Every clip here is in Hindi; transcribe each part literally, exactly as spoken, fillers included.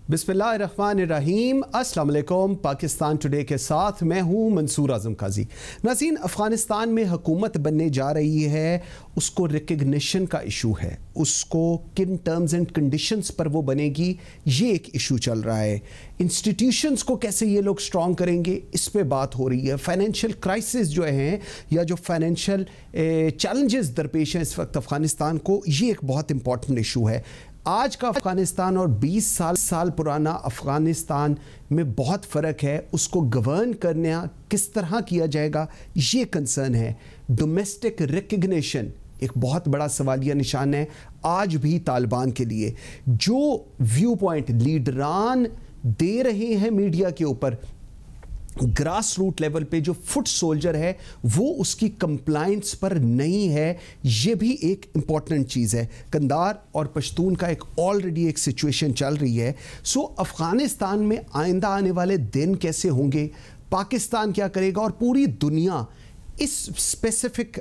बिस्मिल्लाहिर्रहमानिर्रहीम, अस्सलाम वालेकुम। पाकिस्तान टुडे के साथ मैं हूँ मंसूर आज़म काजी। नाज़रीन, अफ़गानिस्तान में हुकूमत बनने जा रही है, उसको रिकग्निशन का इशू है, उसको किन टर्म्स एंड कंडीशंस पर वो बनेगी ये एक इशू चल रहा है। इंस्टीट्यूशंस को कैसे ये लोग स्ट्रॉन्ग करेंगे इस पे बात हो रही है। फाइनेंशियल क्राइसिस जो हैं या जो फाइनेंशियल चैलेंजेस दरपेश हैं इस वक्त अफ़गानिस्तान को, ये एक बहुत इंपॉर्टेंट इशू है। आज का अफ़गानिस्तान और बीस साल साल पुराना अफ़गानिस्तान में बहुत फ़र्क है। उसको गवर्न करना किस तरह किया जाएगा ये कंसर्न है। डोमेस्टिक रिकग्निशन एक बहुत बड़ा सवालिया निशान है आज भी तालिबान के लिए। जो व्यू पॉइंट लीडरान दे रहे हैं मीडिया के ऊपर, ग्रास रूट लेवल पे जो फुट सोल्जर है वो उसकी कंप्लायंस पर नहीं है, ये भी एक इम्पॉर्टेंट चीज़ है। कंधार और पश्तून का एक ऑलरेडी एक सिचुएशन चल रही है। सो अफ़गानिस्तान में आइंदा आने वाले दिन कैसे होंगे, पाकिस्तान क्या करेगा और पूरी दुनिया इस स्पेसिफिक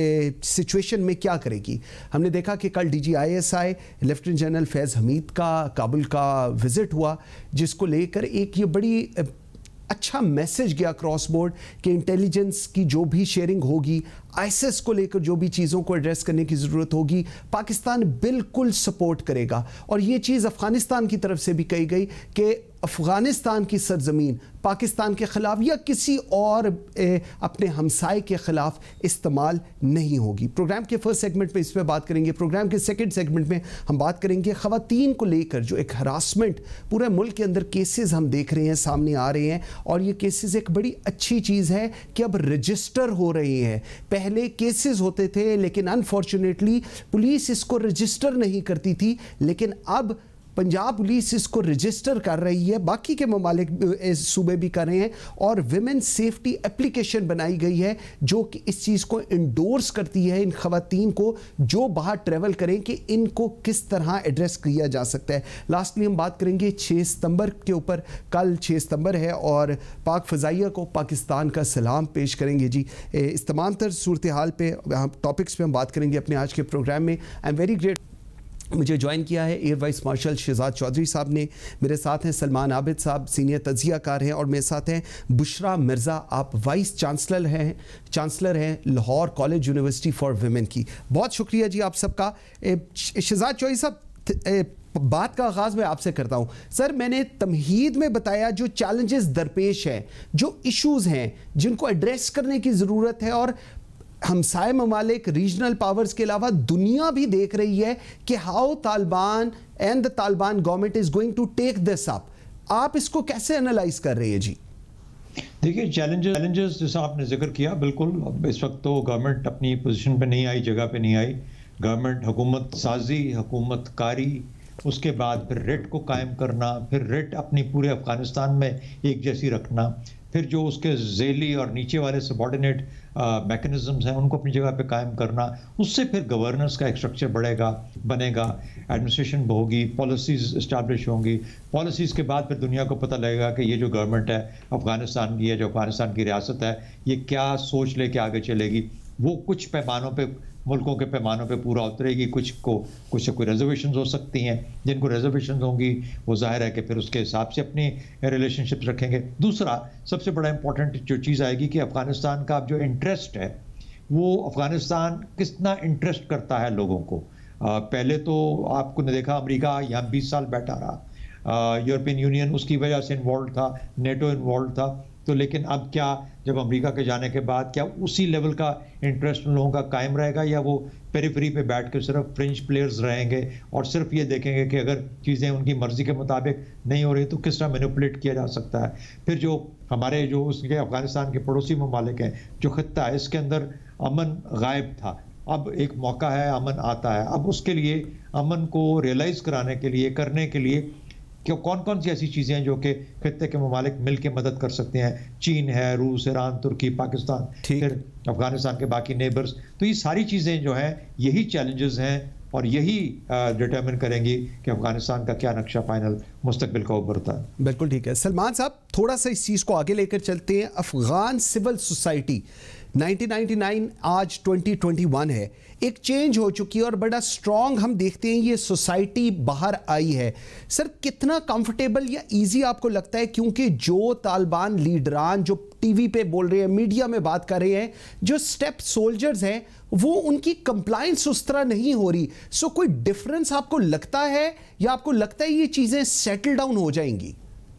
सिचुएशन में क्या करेगी। हमने देखा कि कल D G I S I lieutenant general Faiz Hameed का काबुल का विज़िट हुआ, जिसको लेकर एक ये बड़ी अच्छा मैसेज गया क्रॉस बोर्ड कि इंटेलिजेंस की जो भी शेयरिंग होगी, आईएसआईएस को लेकर जो भी चीज़ों को एड्रेस करने की ज़रूरत होगी, पाकिस्तान बिल्कुल सपोर्ट करेगा। और ये चीज़ अफ़गानिस्तान की तरफ से भी कही गई कि अफ़गानिस्तान की सरजमीन पाकिस्तान के ख़िलाफ़ या किसी और ए, अपने हमसाए के ख़िलाफ़ इस्तेमाल नहीं होगी। प्रोग्राम के फर्स्ट सेगमेंट में इस पर बात करेंगे। प्रोग्राम के सेकंड सेगमेंट में हम बात करेंगे ख़वातीन को लेकर जो एक हरासमेंट पूरे मुल्क के अंदर केसेस हम देख रहे हैं, सामने आ रहे हैं। और ये केसेस एक बड़ी अच्छी चीज़ है कि अब रजिस्टर हो रहे हैं। पहले केसेस होते थे लेकिन अनफॉर्चुनेटली पुलिस इसको रजिस्टर नहीं करती थी, लेकिन अब पंजाब पुलिस इसको रजिस्टर कर रही है, बाकी के ममालिक सूबे भी कर रहे हैं। और विमेन सेफ्टी एप्लीकेशन बनाई गई है जो कि इस चीज़ को इंडोर्स करती है इन खवातीन को जो बाहर ट्रैवल करें कि इनको किस तरह एड्रेस किया जा सकता है। लास्टली हम बात करेंगे छः सितंबर के ऊपर। कल छः सितंबर है और पाक फ़ज़ाइया को पाकिस्तान का सलाम पेश करेंगे। जी, इस तमाम तर सूरत हाल पे टॉपिक्स पे हम बात करेंगे अपने आज के प्रोग्राम में। आई एम वेरी ग्रेट, मुझे ज्वाइन किया है air vice marshal Shahzad Chaudhry साहब ने। मेरे साथ हैं सलमान आबिद साहब, सीनियर तजियाकार हैं। और मेरे साथ हैं बुशरा मिर्ज़ा, आप वाइस चांसलर हैं चांसलर हैं Lahore college university for women की। बहुत शुक्रिया जी आप सबका। शहजाद चौधरी साहब, बात का आगाज़ मैं आपसे करता हूँ। सर, मैंने तमहीद में बताया जो चैलेंजेस दरपेश हैं, जो इश्यूज़ हैं जिनको एड्रेस करने की ज़रूरत है, और हमसाए ममालिक रीजनल पावर्स के अलावा दुनिया भी देख रही है कि how Taliban and the Taliban government is going to take this up. आप इसको कैसे एनालाइज कर रहे हैं जी? देखिए, चैलेंजेस चैलेंजेस जैसा आपने जिक्र किया, बिल्कुल इस वक्त तो गवर्नमेंट अपनी पोजीशन पे नहीं आई, जगह पे नहीं आई। गवर्नमेंट हुकूमत साजी, हुकूमत कारी, उसके बाद फिर रेट को कायम करना, फिर रेट अपनी पूरे अफगानिस्तान में एक जैसी रखना, फिर जो उसके झेली और नीचे वाले सबॉर्डिनेट मैकेनिज्म्स हैं उनको अपनी जगह पे कायम करना, उससे फिर गवर्नेंस का एक स्ट्रक्चर बढ़ेगा बनेगा, एडमिनिस्ट्रेशन होगी, पॉलिसीज़ इस्टेब्लिश होंगी। पॉलिसीज़ के बाद फिर दुनिया को पता लगेगा कि ये जो गवर्नमेंट है अफ़गानिस्तान की है, जो अफ़गानिस्तान की रियासत है, ये क्या सोच लेके आगे चलेगी। वो कुछ पैमानों पे, मुल्कों के पैमानों पे पूरा उतरेगी, कुछ को कुछ से कोई रिजर्वेशंस हो सकती हैं, जिनको रिजर्वेशंस होंगी वो जाहिर है कि फिर उसके हिसाब से अपनी रिलेशनशिप्स रखेंगे। दूसरा सबसे बड़ा इंपॉर्टेंट जो चीज़ आएगी कि अफ़गानिस्तान का जो इंटरेस्ट है, वो अफ़गानिस्तान कितना इंटरेस्ट करता है लोगों को। आ, पहले तो आपको ने देखा अमेरिका यहाँ बीस साल बैठा रहा, यूरोपियन यूनियन उसकी वजह से इन्वॉल्व था, नेटो इन्वॉल्व था। तो लेकिन अब क्या, जब अमेरिका के जाने के बाद क्या उसी लेवल का इंटरेस्ट उन लोगों का कायम रहेगा, या वो पेरिफेरी पे बैठ के सिर्फ फ्रिंज प्लेयर्स रहेंगे और सिर्फ ये देखेंगे कि अगर चीज़ें उनकी मर्जी के मुताबिक नहीं हो रही तो किस तरह मैनिपुलेट किया जा सकता है। फिर जो हमारे जो उसके अफ़गानिस्तान के पड़ोसी ममालिक हैं, जो खित्ता है, इसके अंदर अमन गायब था, अब एक मौका है, अमन आता है। अब उसके लिए अमन को रियलाइज़ कराने के लिए, करने के लिए कि कौन कौन सी ऐसी चीज़ें हैं जो कि खित्ते के ममालिक मिल के मदद कर सकते हैं। चीन है, रूस, ईरान, तुर्की, पाकिस्तान, फिर अफगानिस्तान के बाकी नेबर्स। तो ये सारी चीज़ें जो हैं यही चैलेंजेस हैं और यही डिटरमिन करेंगी कि अफगानिस्तान का क्या नक्शा फाइनल मुस्तकबिल का उभरता है। बिल्कुल ठीक है। सलमान साहब, थोड़ा सा इस चीज़ को आगे लेकर चलते हैं। Afghan civil society nineteen ninety nine आज ट्वेंटी ट्वेंटी वन है, एक चेंज हो चुकी है और बड़ा स्ट्रॉन्ग हम देखते हैं ये सोसाइटी बाहर आई है। सर कितना कंफर्टेबल या इजी आपको लगता है, क्योंकि जो तालिबान लीडरान जो टीवी पे बोल रहे हैं, मीडिया में बात कर रहे हैं, जो स्टेप सोल्जर्स हैं, वो उनकी कंप्लायंस उस तरह नहीं हो रही। सो कोई डिफरेंस आपको लगता है या आपको लगता है ये चीजें सेटल डाउन हो जाएंगी?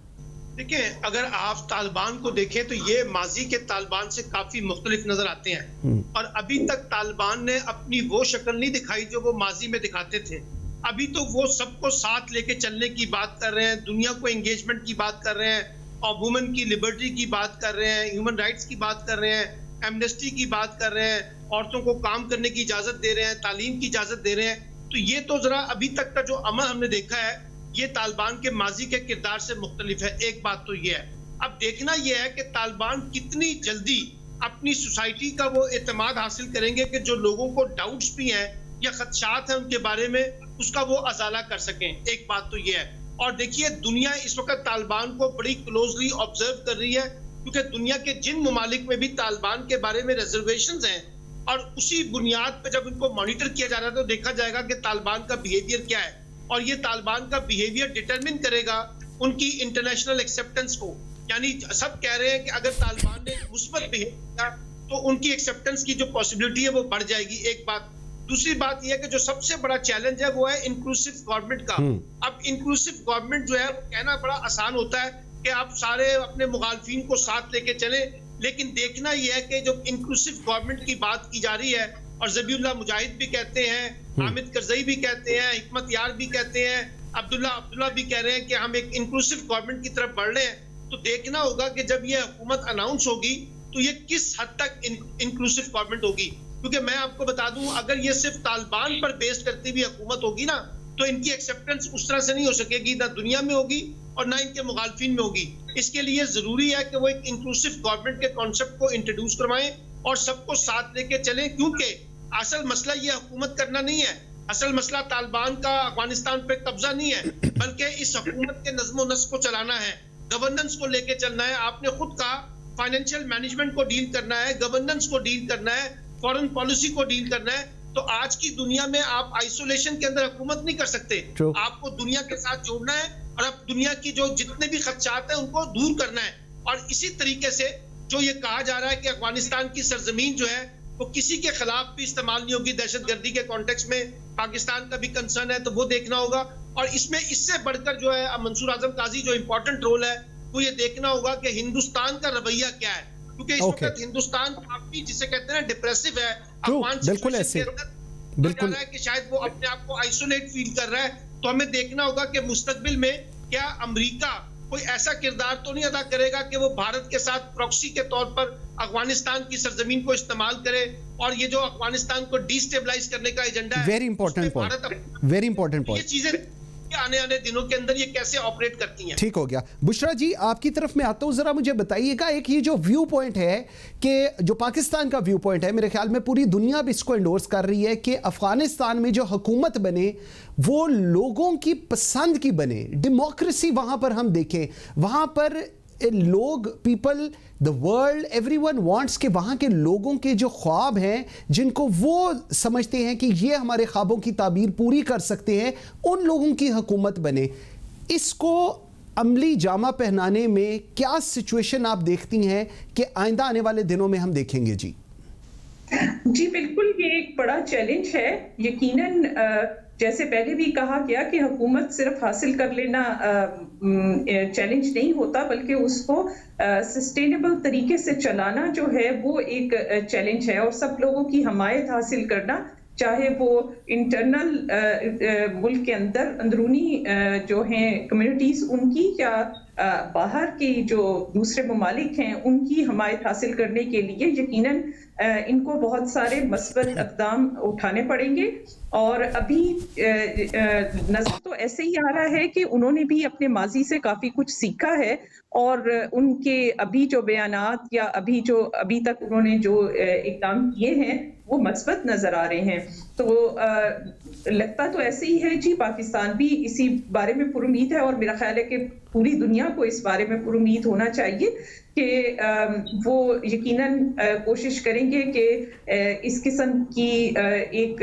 देखिए, अगर आप तालिबान को देखें तो ये माजी के तालिबान से काफी मुख्तलिफ नजर आते हैं और अभी तक तालिबान ने अपनी वो शक्ल नहीं दिखाई जो वो माजी में दिखाते थे। अभी तो वो सबको साथ लेके चलने की बात कर रहे हैं, दुनिया को एंगेजमेंट की बात कर रहे हैं और वुमेन की लिबर्टी की बात कर रहे हैं, ह्यूमन राइट्स की बात कर रहे हैं, एमनेस्टी की बात कर रहे हैं, औरतों को काम करने की इजाजत दे रहे हैं, तालीम की इजाजत दे रहे हैं। तो ये तो जरा अभी तक का जो अमल हमने देखा है ये तालिबान के माजी के किरदार से मुख्तलिफ है। एक बात तो ये है, अब देखना ये है कि तालिबान कितनी जल्दी अपनी सोसाइटी का वो एतमाद हासिल करेंगे कि जो लोगों को डाउट्स भी हैं या खदशात हैं उनके बारे में, उसका वो अजाला कर सकें। एक बात तो ये है। और देखिए, दुनिया इस वक्त तालिबान को बड़ी क्लोजली ऑब्जर्व कर रही है, क्योंकि दुनिया के जिन ममालिक में भी तालिबान के बारे में रिजर्वेशंस हैं और उसी बुनियाद पर जब इनको मॉनिटर किया जा रहा है तो देखा जाएगा कि तालिबान का बिहेवियर क्या है और ये तालिबान का बिहेवियर डिटरमिन करेगा उनकी इंटरनेशनल एक्सेप्टेंस को। यानी सब कह रहे हैं कि अगर तालिबान ने मुस्बत बिहेव किया तो उनकी एक्सेप्टेंस की जो पॉसिबिलिटी है वो बढ़ जाएगी। एक बात। दूसरी बात यह है कि जो सबसे बड़ा चैलेंज है वो है इंक्लूसिव गवर्नमेंट का। अब इंक्लूसिव गवर्नमेंट जो है वो कहना बड़ा आसान होता है कि आप सारे अपने मुखालफिन को साथ लेके चले, लेकिन देखना यह है कि जो इंक्लूसिव गवर्नमेंट की बात की जा रही है और ज़बीउल्लाह मुजाहिद भी कहते हैं, हामिद करज़ई भी कहते हैं, हिकमत यार भी कहते हैं, अब्दुल्ला अब्दुल्ला भी कह रहे हैं कि हम एक इंक्लूसिव गवर्नमेंट की तरफ बढ़ रहे हैं। तो देखना होगा कि जब ये हुकूमत अनाउंस होगी तो ये किस हद तक इंक्लूसिव गवर्नमेंट होगी। क्योंकि मैं आपको बता दूं, अगर ये सिर्फ तालिबान पर बेस्ड करती हुई हुकूमत होगी ना तो इनकी एक्सेप्टेंस उस तरह से नहीं हो सकेगी, ना दुनिया में होगी और ना इनके मुखालफिन में होगी। इसके लिए जरूरी है कि वो एक इंक्लूसिव गवर्नमेंट के कॉन्सेप्ट को इंट्रोड्यूस करवाएं और सबको साथ लेके चलें, क्योंकि असल मसला ये हुकूमत करना नहीं है। असल मसला तालिबान का अफगानिस्तान पे कब्जा नहीं है, बल्कि इस हुकूमत के नज़्म व नस्क को चलाना है, गवर्नेंस को लेके चलना है। आपने खुद कहा फाइनेंशियल मैनेजमेंट को डील करना है, गवर्नेंस को डील करना है, फॉरेन पॉलिसी को डील करना है। तो आज की दुनिया में आप आइसोलेशन के अंदर हुकूमत नहीं कर सकते। True. आपको दुनिया के साथ जोड़ना है और अब दुनिया की जो जितने भी खदशात हैं उनको दूर करना है। और इसी तरीके से जो ये कहा जा रहा है कि अफगानिस्तान की सरजमीन जो है वो किसी के खिलाफ भी इस्तेमाल नहीं होगी, दहशतगर्दी के कॉन्टेक्स्ट में पाकिस्तान का भी कंसर्न है, तो वो देखना होगा। और इसमें इससे बढ़कर जो है मंसूर आजम काजी जो इंपॉर्टेंट रोल है वो ये देखना होगा कि हिंदुस्तान का रवैया क्या है, क्योंकि इस okay. वक्त हिंदुस्तान काफी जिसे कहते हैं डिप्रेसिव है, अफगान बिल्कुल ऐसे बिल्कुल है कि शायद वो अपने आप को आइसोलेट फील कर रहा है। तो हमें देखना होगा कि मुस्तकबिल में क्या अमेरिका कोई ऐसा किरदार तो नहीं अदा करेगा कि वो भारत के साथ प्रॉक्सी के तौर पर अफगानिस्तान की सरजमीन को इस्तेमाल करे और ये जो अफगानिस्तान को डिस्टेबलाइज करने का एजेंडा है। Very important point, very important point. ये चीजें आने आने दिनों के अंदर ये कैसे ऑपरेट करती हैं। ठीक हो गया। बुशरा जी, आपकी तरफ में आता हूं, जरा मुझे बताइएगा, एक ये जो व्यू पॉइंट है कि जो पाकिस्तान का व्यू पॉइंट है, मेरे ख्याल में पूरी दुनिया भी इसको एंडोर्स कर रही है कि अफगानिस्तान में जो हुकूमत बने वो लोगों की पसंद की बने, डेमोक्रेसी वहां पर हम देखें, वहां पर लोग, people, the world, everyone wants कि वहाँ के लोगों के जो ख्वाब हैं, जिनको वो समझते हैं कि ये हमारे ख्वाबों की ताबीर पूरी कर सकते हैं, उन लोगों की हुकूमत बने। इसको अमली जामा पहनाने में क्या सिचुएशन आप देखती हैं कि आइंदा आने वाले दिनों में हम देखेंगे? जी जी बिल्कुल, ये एक बड़ा चैलेंज है। यकीनन जैसे पहले भी कहा गया कि हुकूमत सिर्फ हासिल कर लेना चैलेंज नहीं होता, बल्कि उसको सस्टेनेबल तरीके से चलाना जो है वो एक चैलेंज है। और सब लोगों की हमायत हासिल करना, चाहे वो इंटरनल मुल्क के अंदर अंदरूनी जो हैं कम्युनिटीज उनकी, या बाहर के जो दूसरे ममालिक हैं उनकी हमायत हासिल करने के लिए यकीनन इनको बहुत सारे मस्बत इक़दाम उठाने पड़ेंगे। और अभी नज़र तो ऐसे ही आ रहा है कि उन्होंने भी अपने माजी से काफ़ी कुछ सीखा है और उनके अभी जो बयानात या अभी जो अभी तक उन्होंने जो इक़दाम किए हैं वो मस्बत नज़र आ रहे हैं। तो लगता तो ऐसे ही है जी, पाकिस्तान भी इसी बारे में पुरुमीद है और मेरा ख्याल है कि पूरी दुनिया को इस बारे में पुरुमीद होना चाहिए कि वो यकीनन कोशिश करेंगे कि इस किस्म की एक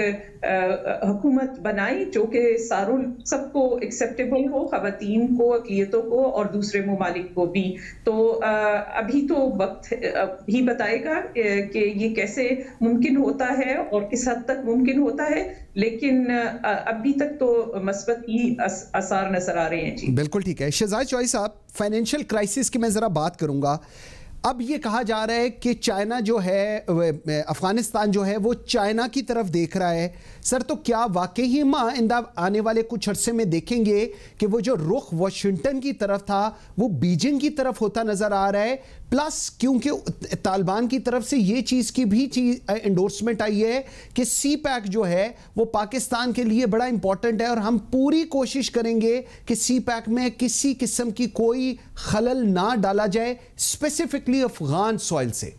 हुकूमत बनाए जो कि सारों सबको एक्सेप्टेबल हो, ख़वातीन को, अक़लियतों को और दूसरे ममालिक को भी। तो अभी तो वक्त भी बताएगा कि ये कैसे मुमकिन होता है और किस हद तक मुमकिन होता है, लेकिन अभी तक तो मस्बत ही आसार नजर आ रहे हैं जी। बिल्कुल ठीक है। शहजाद चौधरी साहब, फाइनेंशियल क्राइसिस की मैं ज़रा बात करूंगा। अब ये कहा जा रहा है कि चाइना जो है, अफगानिस्तान जो है वो चाइना की तरफ देख रहा है। सर, तो क्या वाकई ही माँ इंदा आने वाले कुछ अरसे में देखेंगे कि वो जो रुख वाशिंगटन की तरफ था वो बीजिंग की तरफ होता नजर आ रहा है? प्लस क्योंकि तालिबान की तरफ से ये चीज़ की भी चीज एंडोर्समेंट आई है कि सी पैक जो है वो पाकिस्तान के लिए बड़ा इंपॉर्टेंट है और हम पूरी कोशिश करेंगे कि सी पैक में किसी किस्म की कोई खलल ना डाला जाए, स्पेसिफिकली अफगान सॉइल से।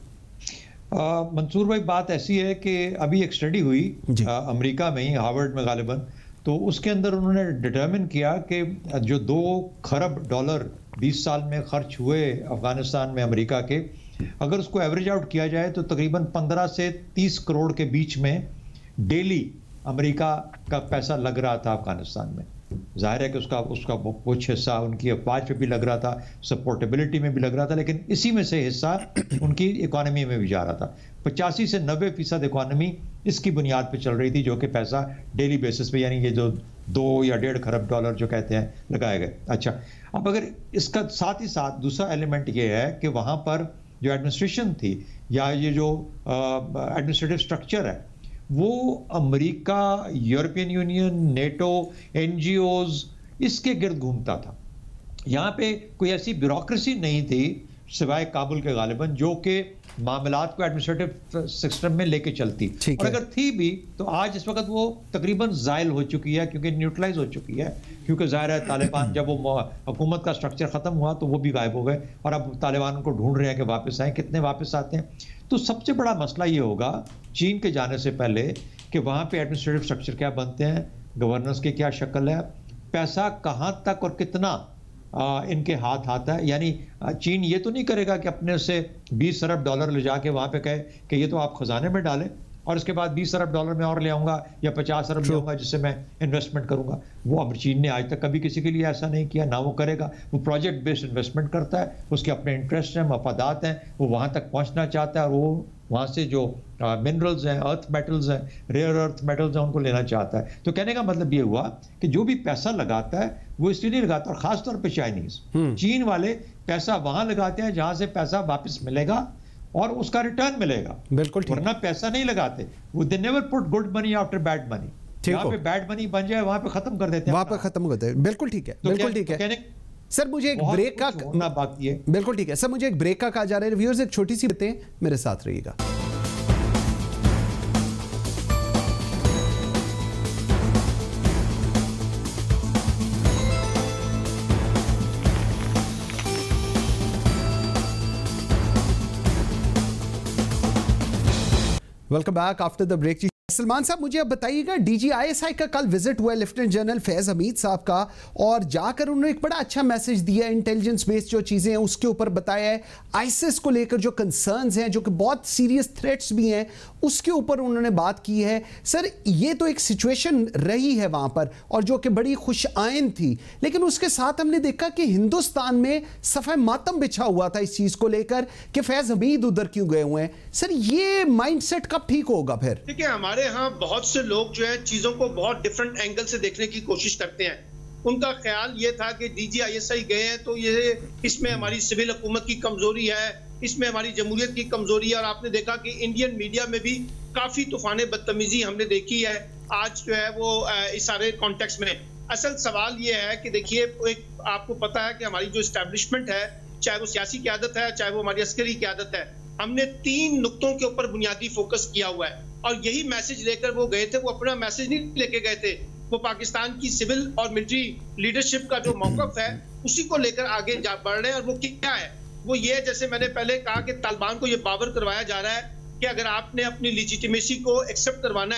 मंसूर भाई, बात ऐसी है कि अभी एक स्टडी हुई आ, अमेरिका में ही, हार्वर्ड में गालिबन, तो उसके अंदर उन्होंने डिटरमिन किया कि जो दो खरब डॉलर बीस साल में खर्च हुए अफगानिस्तान में अमेरिका के, अगर उसको एवरेज आउट किया जाए तो तकरीबन पंद्रह से तीस करोड़ के बीच में डेली अमेरिका का पैसा लग रहा था अफगानिस्तान में। जाहिर है कि उसका उसका कुछ हिस्सा उनकी अफवाज पे भी लग रहा था, सपोर्टेबिलिटी में भी लग रहा था, लेकिन इसी में से हिस्सा उनकी इकोनॉमी में भी जा रहा था। पचासी से नब्बे फीसद इकोनॉमी इसकी बुनियाद पे चल रही थी, जो कि पैसा डेली बेसिस पे, यानी ये जो दो या डेढ़ खरब डॉलर जो कहते हैं लगाए गए। अच्छा, अब अगर इसका साथ ही साथ दूसरा एलिमेंट ये है कि वहाँ पर जो एडमिनिस्ट्रेशन थी या ये जो एडमिनिस्ट्रेटिव स्ट्रक्चर है वो America, European Union, NATO, NGOs इसके गिर्द घूमता था। यहाँ पे कोई ऐसी ब्यूरोक्रेसी नहीं थी सिवाय काबुल के गालिबन जो कि मामलात को एडमिनिस्ट्रेटिव सिस्टम में लेके चलती, और अगर थी भी तो आज इस वक्त वो तकरीबन ज़ाइल हो चुकी है, क्योंकि न्यूट्रलाइज हो चुकी है, क्योंकि ज़ाहिर है तालिबान जब वो हुकूमत का स्ट्रक्चर ख़त्म हुआ तो वो भी गायब हो गए और अब तालिबान उनको ढूंढ रहे हैं कि वापस आए। कितने वापस आते हैं? तो सबसे बड़ा मसला ये होगा चीन के जाने से पहले कि वहाँ पे एडमिनिस्ट्रेटिव स्ट्रक्चर क्या बनते हैं, गवर्नेंस की क्या शक्ल है, पैसा कहाँ तक और कितना आ, इनके हाथ आता है। यानी चीन ये तो नहीं करेगा कि अपने से बीस अरब डॉलर ले जाके वहाँ पे कहे कि ये तो आप खजाने में डालें और इसके बाद बीस अरब डॉलर में और ले आऊँगा या पचास अरब ले आऊँगा जिससे मैं इन्वेस्टमेंट करूँगा। वो अब चीन ने आज तक कभी किसी के लिए ऐसा नहीं किया, ना वो करेगा। वो प्रोजेक्ट बेस्ड इन्वेस्टमेंट करता है, उसके अपने इंटरेस्ट हैं, मफादात हैं, वो वहाँ तक पहुँचना चाहता है और वो वहाँ से जो मिनरल्स हैं, अर्थ मेटल्स हैं, रेयर अर्थ मेटल्स हैं, उनको लेना चाहता है। तो कहने का मतलब ये हुआ कि जो भी पैसा लगाता है वो इसलिए नहीं लगाता, और खासतौर पर चाइनीज, चीन वाले पैसा वहाँ लगाते हैं जहाँ से पैसा वापस मिलेगा और उसका रिटर्न मिलेगा, बिल्कुल, वरना पैसा नहीं लगाते। वो they never put good money after bad money. जहाँ पे बैड मनी बन जाए वहाँ पे खत्म कर देते हैं, वहाँ पे खत्म करते हैं। बिल्कुल ठीक है, बिल्कुल ठीक है। सर मुझे एक ब्रेक का होना बाकी है। बिल्कुल ठीक है सर, मुझे एक ब्रेक का कहा जा रहा है। व्यूअर्स एक छोटी सी बातें, मेरे साथ रहिएगा। Welcome back after the break. Salman साहब, मुझे अब बताइएगा, डीजीआईएसआई का कल विजिट हुआ लेफ्टिनेंट जनरल फैज हमीद साहब का, और जाकर उन्होंने एक बड़ा अच्छा मैसेज दिया। इंटेलिजेंस बेस्ड जो चीज़ें हैं उसके ऊपर बताया है, आईसिस को लेकर जो कंसर्न्स हैं, जो कि बहुत सीरियस थ्रेट्स भी हैं, उसके ऊपर उन्होंने बात की है। सर ये तो एक सिचुएशन रही है वहाँ पर और जो कि बड़ी खुश आइन थी, लेकिन उसके साथ हमने देखा कि हिंदुस्तान में सफ़े मातम बिछा हुआ था इस चीज़ को लेकर कि फैज हमीद उधर क्यों गए हुए हैं। सर ये माइंडसेट कब ठीक होगा फिर? ठीक है, हमारे यहाँ बहुत से लोग जो है चीजों को बहुत डिफरेंट एंगल से देखने की कोशिश करते हैं। उनका ख्याल ये था कि डीजीआईएसआई गए हैं तो ये इसमें हमारी सिविल हुकूमत की कमजोरी है, इसमें हमारी जमहूरियत की कमजोरी है। और आपने देखा कि इंडियन मीडिया में भी काफी तूफाने बदतमीजी हमने देखी है आज जो है वो इस सारे कॉन्टेक्स्ट में। असल सवाल ये है कि देखिए, एक आपको पता है कि हमारी जो इस्टेब्लिशमेंट है, चाहे वो सियासी क़यादत है, चाहे वो हमारी अस्करी क़यादत है, हमने तीन नुक्तों के ऊपर बुनियादी फोकस किया हुआ है और यही मैसेज लेकर वो गए थे। वो अपना मैसेज नहीं लेके गए थे, वो पाकिस्तान की सिविल और मिलिट्री लीडरशिप का जो मौक़िफ़ है उसी को लेकर आगे जा बढ़ रहे हैं। और वो क्या है? वो ये, जैसे मैंने पहले कहा कि तालिबान को ये बावर करवाया जा रहा है कि अगर आपने अपनी लिजिटिमेसी को एक्सेप्ट करवाना है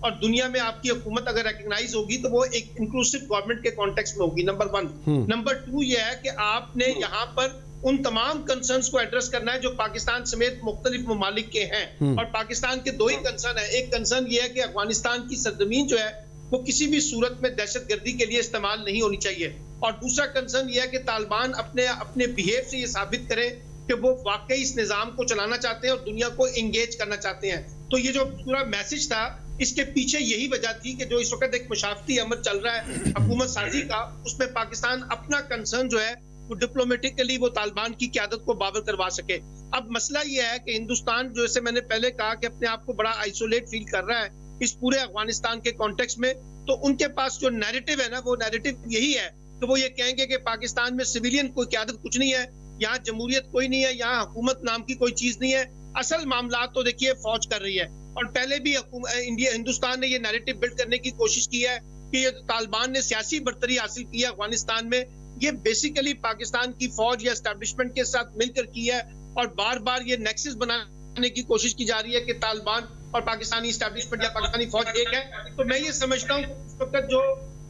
और दुनिया में आपकी हुकूमत अगर रिकग्नाइज होगी तो वो एक इंक्लूसिव गवर्नमेंट के कॉन्टेक्स्ट में होगी, नंबर वन। नंबर टू ये है कि आपने यहाँ पर उन तमाम कंसर्न्स को एड्रेस करना है जो पाकिस्तान समेत मुख्तलिफ ममालिक के हैं। और पाकिस्तान के दो ही कंसर्न है, एक कंसर्न ये है कि अफगानिस्तान की सरजमीन जो है वो किसी भी सूरत में दहशतगर्दी के लिए इस्तेमाल नहीं होनी चाहिए, और दूसरा कंसर्न ये है कि तालिबान अपने अपने बिहेव से ये साबित करे कि वो वाकई इस निज़ाम को चलाना चाहते हैं और दुनिया को इंगेज करना चाहते हैं। तो ये जो पूरा मैसेज था, इसके पीछे यही वजह थी कि जो इस वक्त एक मुशाफती अमल चल रहा है हुकूमत साजी का, उसमें पाकिस्तान अपना कंसर्न जो है वो डिप्लोमेटिकली वो तालिबान की क़यादत को बावर करवा सके। अब मसला ये है कि हिंदुस्तान, जो जैसे मैंने पहले कहा, कि अपने आप को बड़ा आइसोलेट फील कर रहा है इस पूरे अफगानिस्तान के कॉन्टेक्स्ट में, तो उनके पास जो नैरेटिव है ना, वो नैरेटिव यही है कि वो ये कहेंगे कि पाकिस्तान में सिविलियन कोई क़यादत कुछ नहीं है, यहाँ जमहूरियत कोई नहीं है, यहाँ हुकूमत नाम की कोई चीज नहीं है, असल मामला तो देखिए फौज कर रही है। और पहले भी इंडिया हिंदुस्तान ने ये नैरेटिव बिल्ड करने की कोशिश की है कि ये तालिबान ने सियासी बर्तरी हासिल की है अफगानिस्तान में, ये बेसिकली पाकिस्तान की फौज या एस्टेब्लिशमेंट के साथ मिलकर की है, और बार बार ये नेक्सस बनाने की कोशिश की जा रही है कि तालिबान और पाकिस्तानी एस्टेब्लिशमेंट या पाकिस्तानी फौज एक है। तो मैं ये समझता हूँ इस वक्त जो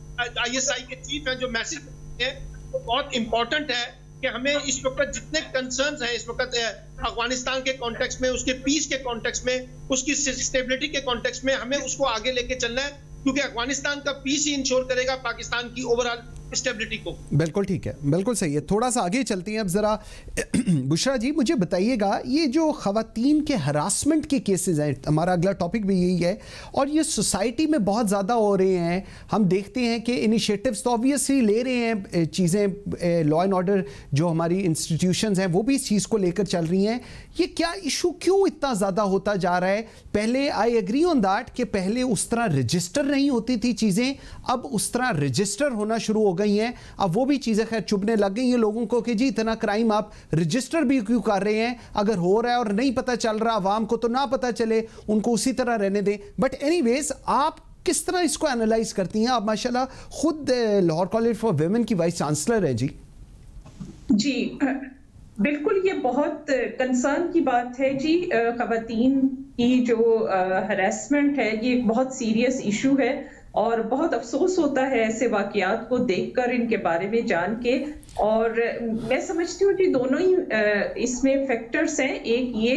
आई एस आई के चीफ है, जो मैसेज है वो बहुत इंपॉर्टेंट है कि हमें इस वक्त जितने कंसर्न्स हैं इस वक्त अफगानिस्तान के कॉन्टेक्स्ट में, उसके पीस के कॉन्टेक्स्ट में, उसकी स्टेबिलिटी के कॉन्टेक्स्ट में, हमें उसको आगे लेके चलना है, क्योंकि अफगानिस्तान का पीस ही इंश्योर करेगा पाकिस्तान की ओवरऑल स्टेबिलिटी को। बिल्कुल ठीक है, बिल्कुल सही है। थोड़ा सा आगे चलते हैं अब जरा। बुशरा जी, मुझे बताइएगा, ये जो खवातीन के हरासमेंट के केसेस हैं, हमारा अगला टॉपिक भी यही है, और ये सोसाइटी में बहुत ज़्यादा हो रहे हैं। हम देखते हैं कि इनिशिएटिव्स तो ऑब्वियसली ले रहे हैं, चीज़ें लॉ एंड ऑर्डर जो हमारी इंस्टीट्यूशंस हैं वो भी इस चीज़ को लेकर चल रही हैं। ये क्या इशू क्यों इतना ज़्यादा होता जा रहा है? पहले आई एग्री ऑन दैट कि पहले उस तरह रजिस्टर नहीं होती थी चीज़ें, अब उस तरह रजिस्टर होना शुरू हो गई हैं। अब वो भी चीज़ें खैर चुभने लग गई हैं लोगों को कि जी इतना क्राइम आप रजिस्टर भी क्यों कर रहे हैं? अगर हो रहा है और नहीं पता चल रहा आवाम को तो ना पता चले, उनको उसी तरह रहने दें। बट एनीवेज, आप किस तरह इसको एनालाइज करती हैं? आप माशाल्लाह खुद लाहौर कॉलेज फॉर वुमेन की वाइस चांसलर हैं जी। जी बिल्कुल, ये बहुत कंसर्न की बात है जी। खवातीन की जो हरासमेंट है ये एक बहुत सीरियस इशू है, और बहुत अफसोस होता है ऐसे वाकयात को देखकर, इनके बारे में जान के। और मैं समझती हूँ कि दोनों ही इसमें फैक्टर्स हैं। एक ये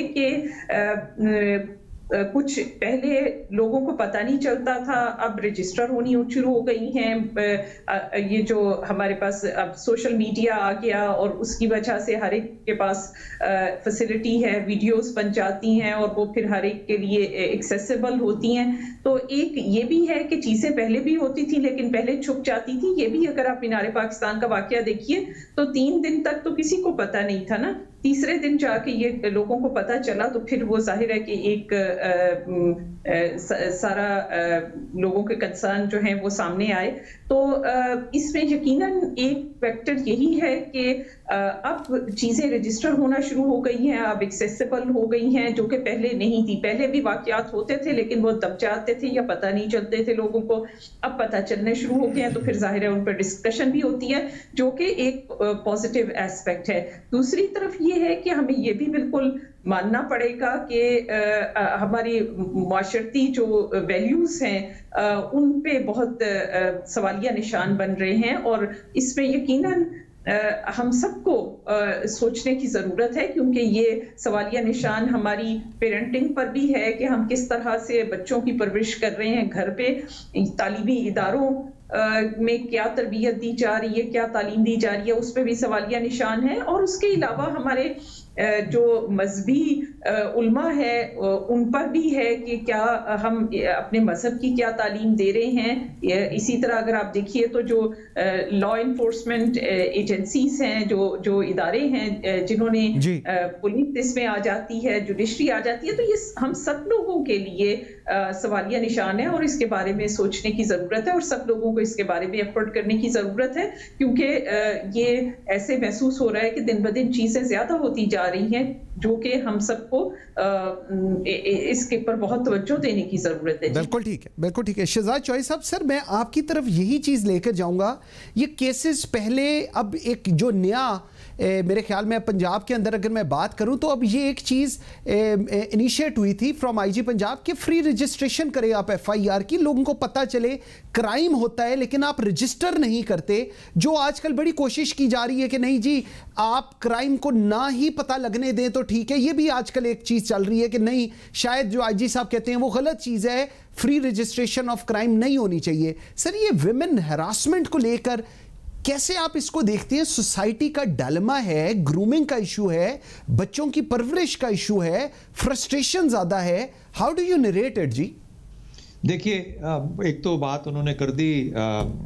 कि कुछ पहले लोगों को पता नहीं चलता था, अब रजिस्टर होनी शुरू हो गई हैं। ये जो हमारे पास अब सोशल मीडिया आ गया और उसकी वजह से हर एक के पास फैसिलिटी है, वीडियोस बन जाती हैं और वो फिर हर एक के लिए एक्सेसिबल होती हैं। तो एक ये भी है कि चीज़ें पहले भी होती थी लेकिन पहले छुप जाती थी। ये भी अगर आप मीनार पाकिस्तान का वाकया देखिए तो तीन दिन तक तो किसी को पता नहीं था ना, तीसरे दिन जाके ये लोगों को पता चला, तो फिर वो जाहिर है कि एक आ, आ, सारा आ, लोगों के कंसर्न जो हैं वो सामने आए। तो आ, इसमें यकीनन एक फैक्टर यही है कि आ, अब चीज़ें रजिस्टर होना शुरू हो गई हैं, अब एक्सेसिबल हो गई हैं, जो कि पहले नहीं थी। पहले भी वाकयात होते थे लेकिन वो दब जाते थे या पता नहीं चलते थे लोगों को, अब पता चलने शुरू हो गए हैं, तो फिर जाहिर है उन पर डिस्कशन भी होती है, जो कि एक पॉजिटिव एस्पेक्ट है। दूसरी तरफ ये है कि हमें ये भी बिल्कुल मानना पड़ेगा कि हमारी माशरती जो वैल्यूज हैं उन पे बहुत आ, सवालिया निशान बन रहे हैं, और इसमें यकीनन आ, हम सबको सोचने की ज़रूरत है, क्योंकि ये सवालिया निशान हमारी पेरेंटिंग पर भी है कि हम किस तरह से बच्चों की परवरिश कर रहे हैं घर पे, तालीमी इदारों में क्या तरबियत दी जा रही है, क्या तालीम दी जा रही है, उस पर भी सवालिया निशान है। और उसके अलावा हमारे जो मजहबी उल्मा है उन पर भी है कि क्या हम अपने मजहब की क्या तालीम दे रहे हैं। इसी तरह अगर आप देखिए तो जो लॉ इन्फोर्समेंट एजेंसीज हैं, जो जो इदारे हैं जिन्होंने पुलिस इसमें आ जाती है, जुडिशरी आ जाती है, तो ये हम सब लोगों के लिए सवालिया निशान है और इसके बारे में सोचने की ज़रूरत है और सब लोगों को इसके बारे में एफर्ट करने की ज़रूरत है, क्योंकि ये ऐसे महसूस हो रहा है कि दिन ब दिन चीज़ें ज़्यादा होती जा रही हैं। जो कि हम सबको इसके पर बहुत तवज्जो देने की जरूरत है। बिल्कुल ठीक है, बिल्कुल ठीक है। शहजाद चौधरी साहब, सर मैं आपकी तरफ यही चीज़ लेकर जाऊंगा। ये केसेस पहले, अब एक जो नया ए, मेरे ख्याल में पंजाब के अंदर अगर मैं बात करूं तो अब ये एक चीज़ इनिशिएट हुई थी फ्रॉम आईजी पंजाब कि फ्री रजिस्ट्रेशन करें आप एफआईआर की, लोगों को पता चले क्राइम होता है लेकिन आप रजिस्टर नहीं करते। जो आजकल बड़ी कोशिश की जा रही है कि नहीं जी आप क्राइम को ना ही पता लगने दें तो ठीक है, ये भी आजकल एक चीज़ चल रही है कि नहीं, शायद जो आईजी साहब कहते हैं वो गलत चीज़ है, फ्री रजिस्ट्रेशन ऑफ क्राइम नहीं होनी चाहिए। सर ये विमेन हैरासमेंट को लेकर कैसे आप इसको देखते हैं? सोसाइटी का डायलेमा है, ग्रूमिंग का इशू है, बच्चों की परवरिश का इशू है, फ्रस्ट्रेशन ज्यादा है, how do you narrate it जी? देखिए, एक तो बात उन्होंने कर दी, आ,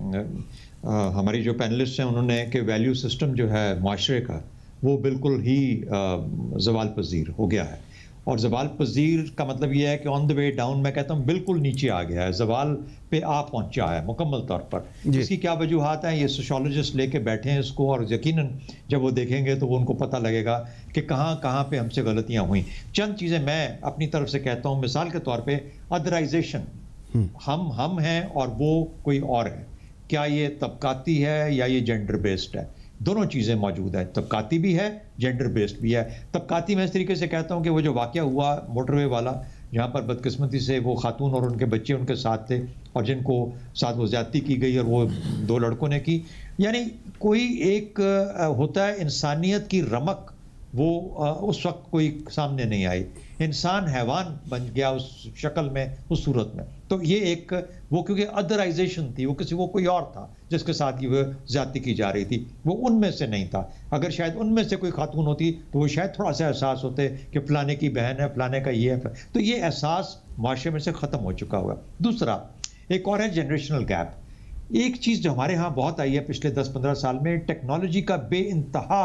आ, हमारी जो पैनलिस्ट हैं उन्होंने कि वैल्यू सिस्टम जो है माशरे का वो बिल्कुल ही ज़वाल पजीर हो गया है। और ज़वाल पजीर का मतलब ये है कि ऑन द वे डाउन, मैं कहता हूँ बिल्कुल नीचे आ गया है, ज़वाल पे आ पहुंचा है मुकम्मल तौर पर। इसकी क्या वजूहात हैं, ये सोशोलॉजिस्ट लेके बैठे हैं इसको, और यकीनन जब वो देखेंगे तो वो उनको पता लगेगा कि कहाँ कहाँ पे हमसे गलतियाँ हुई। चंद चीज़ें मैं अपनी तरफ से कहता हूँ, मिसाल के तौर पर अदराइजेशन, हम हम हैं और वो कोई और है, क्या ये तबकाती है या ये जेंडर बेस्ड है? दोनों चीज़ें मौजूद हैं, तबकाती भी है, जेंडर बेस्ड भी है। तबकाती मैं इस तरीके से कहता हूँ कि वो जो वाक़या हुआ मोटरवे वाला, जहाँ पर बदकिस्मती से वो खातून और उनके बच्चे उनके साथ थे और जिनको साथ वो ज़्यादती की गई और वो दो लड़कों ने की, यानी कोई एक होता है इंसानियत की रमक, वो उस वक्त कोई सामने नहीं आई। इंसान हैवान बन गया उस शक्ल में, उस सूरत में। तो ये एक वो क्योंकि अदराइजेशन थी, वो किसी वो कोई और था जिसके साथ ये वो ज्यादती की जा रही थी, वो उनमें से नहीं था। अगर शायद उनमें से कोई खातून होती तो वो शायद थोड़ा सा एहसास होते कि फलाने की बहन है, फलाने का ये है। तो ये एहसास माशरे में से ख़त्म हो चुका हुआ। दूसरा एक और है जनरेशनल गैप। एक चीज़ जो हमारे यहाँ बहुत आई है पिछले दस पंद्रह साल में, टेक्नोलॉजी का बे इंतहा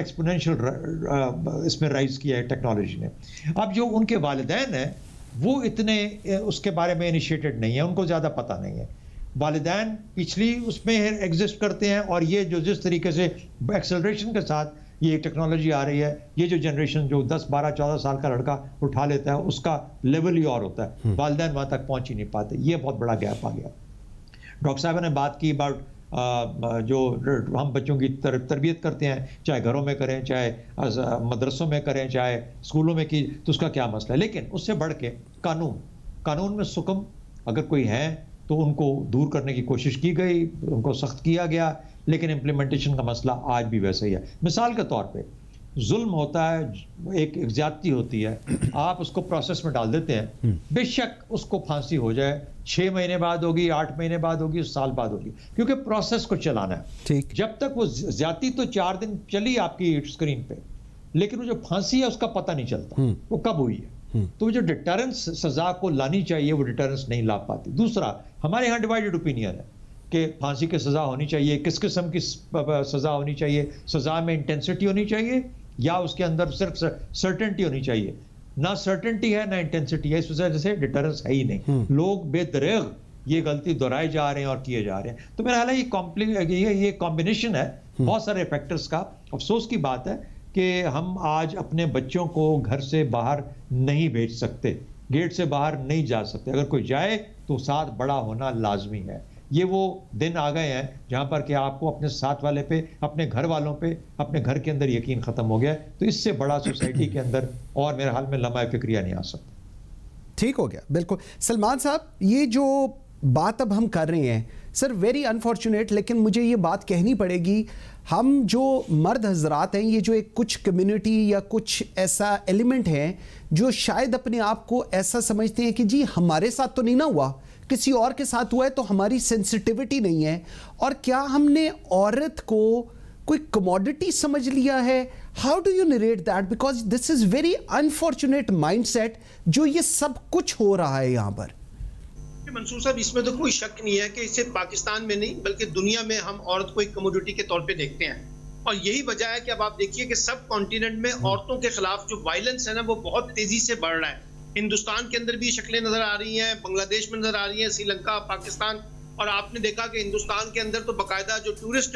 एक्सपोनेंशियल इसमें राइज किया है टेक्नोलॉजी ने। अब जो उनके वालिदैन हैं वो इतने उसके बारे में इनिशिएटेड नहीं है, उनको ज़्यादा पता नहीं है। वालिदैन पिछली उसमें एग्जिस्ट करते हैं, और ये जो जिस तरीके से एक्सेलरेशन के साथ ये टेक्नोलॉजी आ रही है, ये जो जनरेशन जो दस बारह चौदह साल का लड़का उठा लेता है उसका लेवल ही और होता है, वालिदैन वहाँ तक पहुँच ही नहीं पाते। ये बहुत बड़ा गैप आ गया। डॉक्टर साहब ने बात की अबाउट जो हम बच्चों की तर, तरबियत करते हैं, चाहे घरों में करें, चाहे मदरसों में करें, चाहे स्कूलों में की, तो उसका क्या मसला है। लेकिन उससे बढ़ के कानून कानून में सुकम अगर कोई है तो उनको दूर करने की कोशिश की गई, उनको सख्त किया गया, लेकिन इम्प्लीमेंटेशन का मसला आज भी वैसे ही है। मिसाल के तौर पे जुल्म होता है, एक ज्यादती होती है, आप उसको प्रोसेस में डाल देते हैं, बेशक उसको फांसी हो जाए, छह महीने बाद होगी, आठ महीने बाद होगी, साल बाद होगी, क्योंकि प्रोसेस को चलाना है। ठीक, जब तक वो ज्यादती तो चार दिन चली आपकी स्क्रीन पे, लेकिन वो जो फांसी है उसका पता नहीं चलता वो कब हुई है। तो जो डिटरेंस सजा को लानी चाहिए वो डिटरेंस नहीं ला पाती। दूसरा, हमारे यहाँ डिवाइडेड ओपिनियन है कि फांसी की सजा होनी चाहिए, किस किस्म की सजा होनी चाहिए, सजा में इंटेंसिटी होनी चाहिए या उसके अंदर सिर्फ सर्टेनिटी होनी चाहिए। ना सर्टेनिटी है ना इंटेंसिटी है, इस वजह से डिटरेंस है ही नहीं। लोग बेदरेग ये गलती दोहराए जा रहे हैं और किए जा रहे हैं। तो मेरा ख्याल है ये कॉम्प्ली ये ये कॉम्बिनेशन है बहुत सारे फैक्टर्स का। अफसोस की बात है कि हम आज अपने बच्चों को घर से बाहर नहीं भेज सकते, गेट से बाहर नहीं जा सकते। अगर कोई जाए तो साथ बड़ा होना लाजमी है। ये वो दिन आ गए हैं जहां पर कि आपको अपने साथ वाले पे, अपने घर वालों पे, अपने घर के अंदर यकीन खत्म हो गया। तो इससे बड़ा सोसाइटी के अंदर और मेरे हाल में लम्हा फिक्रिया नहीं आ सकता। ठीक हो गया, बिल्कुल। सलमान साहब, ये जो बात अब हम कर रहे हैं सर, वेरी अनफॉर्चुनेट, लेकिन मुझे ये बात कहनी पड़ेगी, हम जो मर्द हजरात हैं, ये जो एक कुछ कम्युनिटी या कुछ ऐसा एलिमेंट है जो शायद अपने आप को ऐसा समझते हैं कि जी हमारे साथ तो नहीं ना हुआ, किसी और के साथ हुआ है, तो हमारी सेंसिटिविटी नहीं है। और क्या हमने औरत को कोई कमोडिटी समझ लिया है? How do you narrate that, because this is very unfortunate mindset जो ये सब कुछ हो रहा है यहाँ पर। मंसूर साहब, इसमें तो कोई शक नहीं है कि सिर्फ पाकिस्तान में नहीं बल्कि दुनिया में हम औरत को एक कमोडिटी के तौर पे देखते हैं। और यही वजह है कि अब आप देखिए कि सब कॉन्टिनेंट में औरतों के खिलाफ जो वायलेंस है ना वो बहुत तेजी से बढ़ रहा है। हिंदुस्तान के अंदर भी शक्लें नजर आ रही हैं, बांग्लादेश में नजर आ रही हैं, श्रीलंका, पाकिस्तान, और आपने देखा कि हिंदुस्तान के अंदर तो बाकायदा जो टूरिस्ट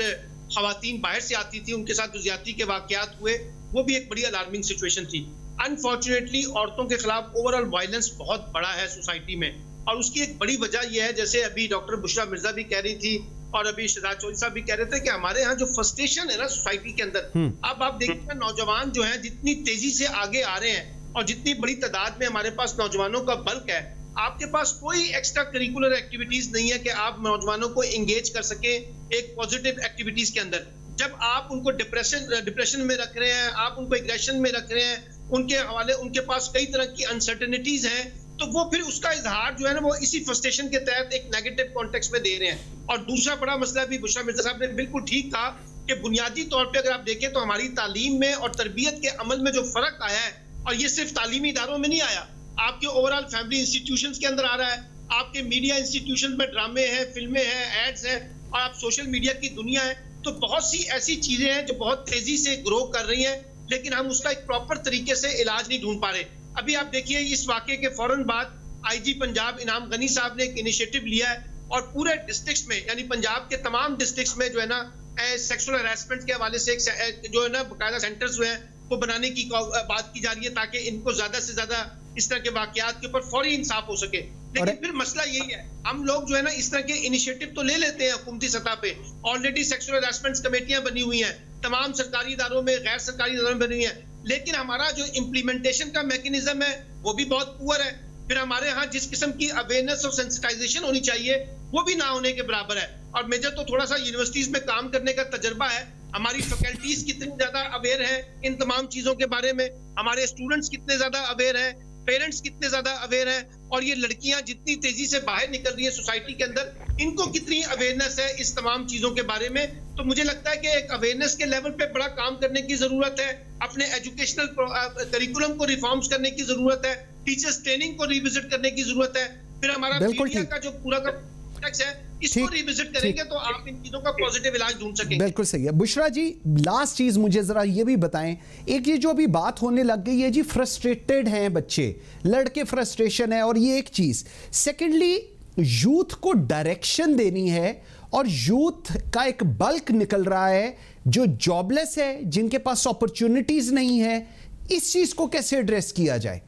खवातीन बाहर से आती थी, उनके साथ जो ज्यादती के वाकयात हुए, वो भी एक बड़ी अलार्मिंग सिचुएशन थी। अनफॉर्चुनेटली औरतों के खिलाफ ओवरऑल वायलेंस बहुत बड़ा है सोसाइटी में, और उसकी एक बड़ी वजह यह है, जैसे अभी डॉक्टर बुशरा मिर्जा भी कह रही थी और अभी शहजाद चौधरी साहब भी कह रहे थे कि हमारे यहाँ जो फ्रस्ट्रेशन है ना सोसाइटी के अंदर, अब आप देखिए नौजवान जो है जितनी तेजी से आगे आ रहे हैं और जितनी बड़ी तादाद में हमारे पास नौजवानों का बल्क है, आपके पास कोई एक्स्ट्रा करिकुलर एक्टिविटीज नहीं है कि आप नौजवानों को एंगेज कर सके एक पॉजिटिव एक्टिविटीज के अंदर। जब आप उनको डिप्रेशन डिप्रेशन में रख रहे हैं, आप उनको एग्रेशन में रख रहे हैं, उनके हवाले उनके पास कई तरह की अनसर्टेनिटीज हैं, तो वो फिर उसका इजहार जो है ना वो इसी फ्रस्ट्रेशन के तहत एक नेगेटिव कॉन्टेक्स्ट में दे रहे हैं। और दूसरा बड़ा मसला भी बुशरा मिर्जा साहब ने बिल्कुल ठीक कहा कि बुनियादी तौर पे अगर आप देखें तो हमारी तालीम में और तरबियत के अमल में जो फर्क आया है, और ये सिर्फ तालीमी इदारों में नहीं आया, आपके ओवरऑल फैमिली इंस्टीट्यूशंस के अंदर आ रहा है, आपके मीडिया इंस्टीट्यूशन में ड्रामे हैं, फिल्में हैं, एड्स हैं, और आप सोशल मीडिया की दुनिया है, तो बहुत सी ऐसी चीजें हैं जो बहुत तेजी से ग्रो कर रही हैं, लेकिन हम उसका एक प्रॉपर तरीके से इलाज नहीं ढूंढ पा रहे। अभी आप देखिए इस वाकये के फौरन बाद आईजी पंजाब इनाम गनी साहब ने एक इनिशिएटिव लिया है और पूरे डिस्ट्रिक्ट्स में, यानी पंजाब के तमाम डिस्ट्रिक्ट्स में जो है ना सेक्सुअल हैरेसमेंट के हवाले से एक जो है ना बाकायदा सेंटर्स जो है वो बनाने की बात की जा रही है, ताकि इनको ज्यादा से ज्यादा इस तरह के वाकयात के ऊपर फौरी इंसाफ हो सके। लेकिन फिर मसला यही है, हम लोग जो है ना इस तरह के इनिशिएटिव तो ले लेते हैं हुकूमती सतह पे, ऑलरेडी सेक्सुअल हैरेसमेंट कमेटियां बनी हुई हैं, तमाम सरकारी इदारों में, गैर सरकारी इदारों में बनी हुई हैं, लेकिन हमारा जो इम्प्लीमेंटेशन का मैकेनिज्म है वो भी बहुत पुअर है। फिर हमारे यहाँ जिस किस्म की अवेयरनेस और सेंसिटाइजेशन होनी चाहिए वो भी ना होने के बराबर है। और मेजर तो थोड़ा सा यूनिवर्सिटीज में काम करने का तजर्बा है, हमारी फैकल्टीज कितनी ज्यादा अवेयर है इन तमाम चीजों के बारे में, हमारे स्टूडेंट्स कितने ज्यादा अवेयर हैं, पेरेंट्स कितने ज्यादा अवेयर हैं, और ये लड़कियां जितनी तेजी से बाहर निकल रही है सोसाइटी के अंदर, इनको कितनी अवेयरनेस है इस तमाम चीजों के बारे में। तो मुझे लगता है कि एक अवेयरनेस के लेवल पे बड़ा काम करने की जरूरत है, अपने एजुकेशनल करिकुलम को रिफॉर्म्स करने की जरूरत है, टीचर्स ट्रेनिंग को रिविजिट करने की जरूरत है, फिर हमारा मीडिया का जो पूरा का है इसको रिविजिट करेंगे तो आप इन चीजों का पॉजिटिव इलाज ढूंढ सकेंगे। बिल्कुल सही है। बुशरा जी, लास्ट चीज मुझे जरा ये भी बताएं, एक ये जो अभी बात होने लग गई है जी, फ्रस्ट्रेटेड हैं बच्चे, लड़के फ्रस्ट्रेशन है, और ये एक चीज, सेकेंडली यूथ को डायरेक्शन देनी है, और यूथ का एक बल्क निकल रहा है जो जॉबलेस है, जिनके पास अपॉर्चुनिटीज नहीं है, इस चीज को कैसे एड्रेस किया जाए?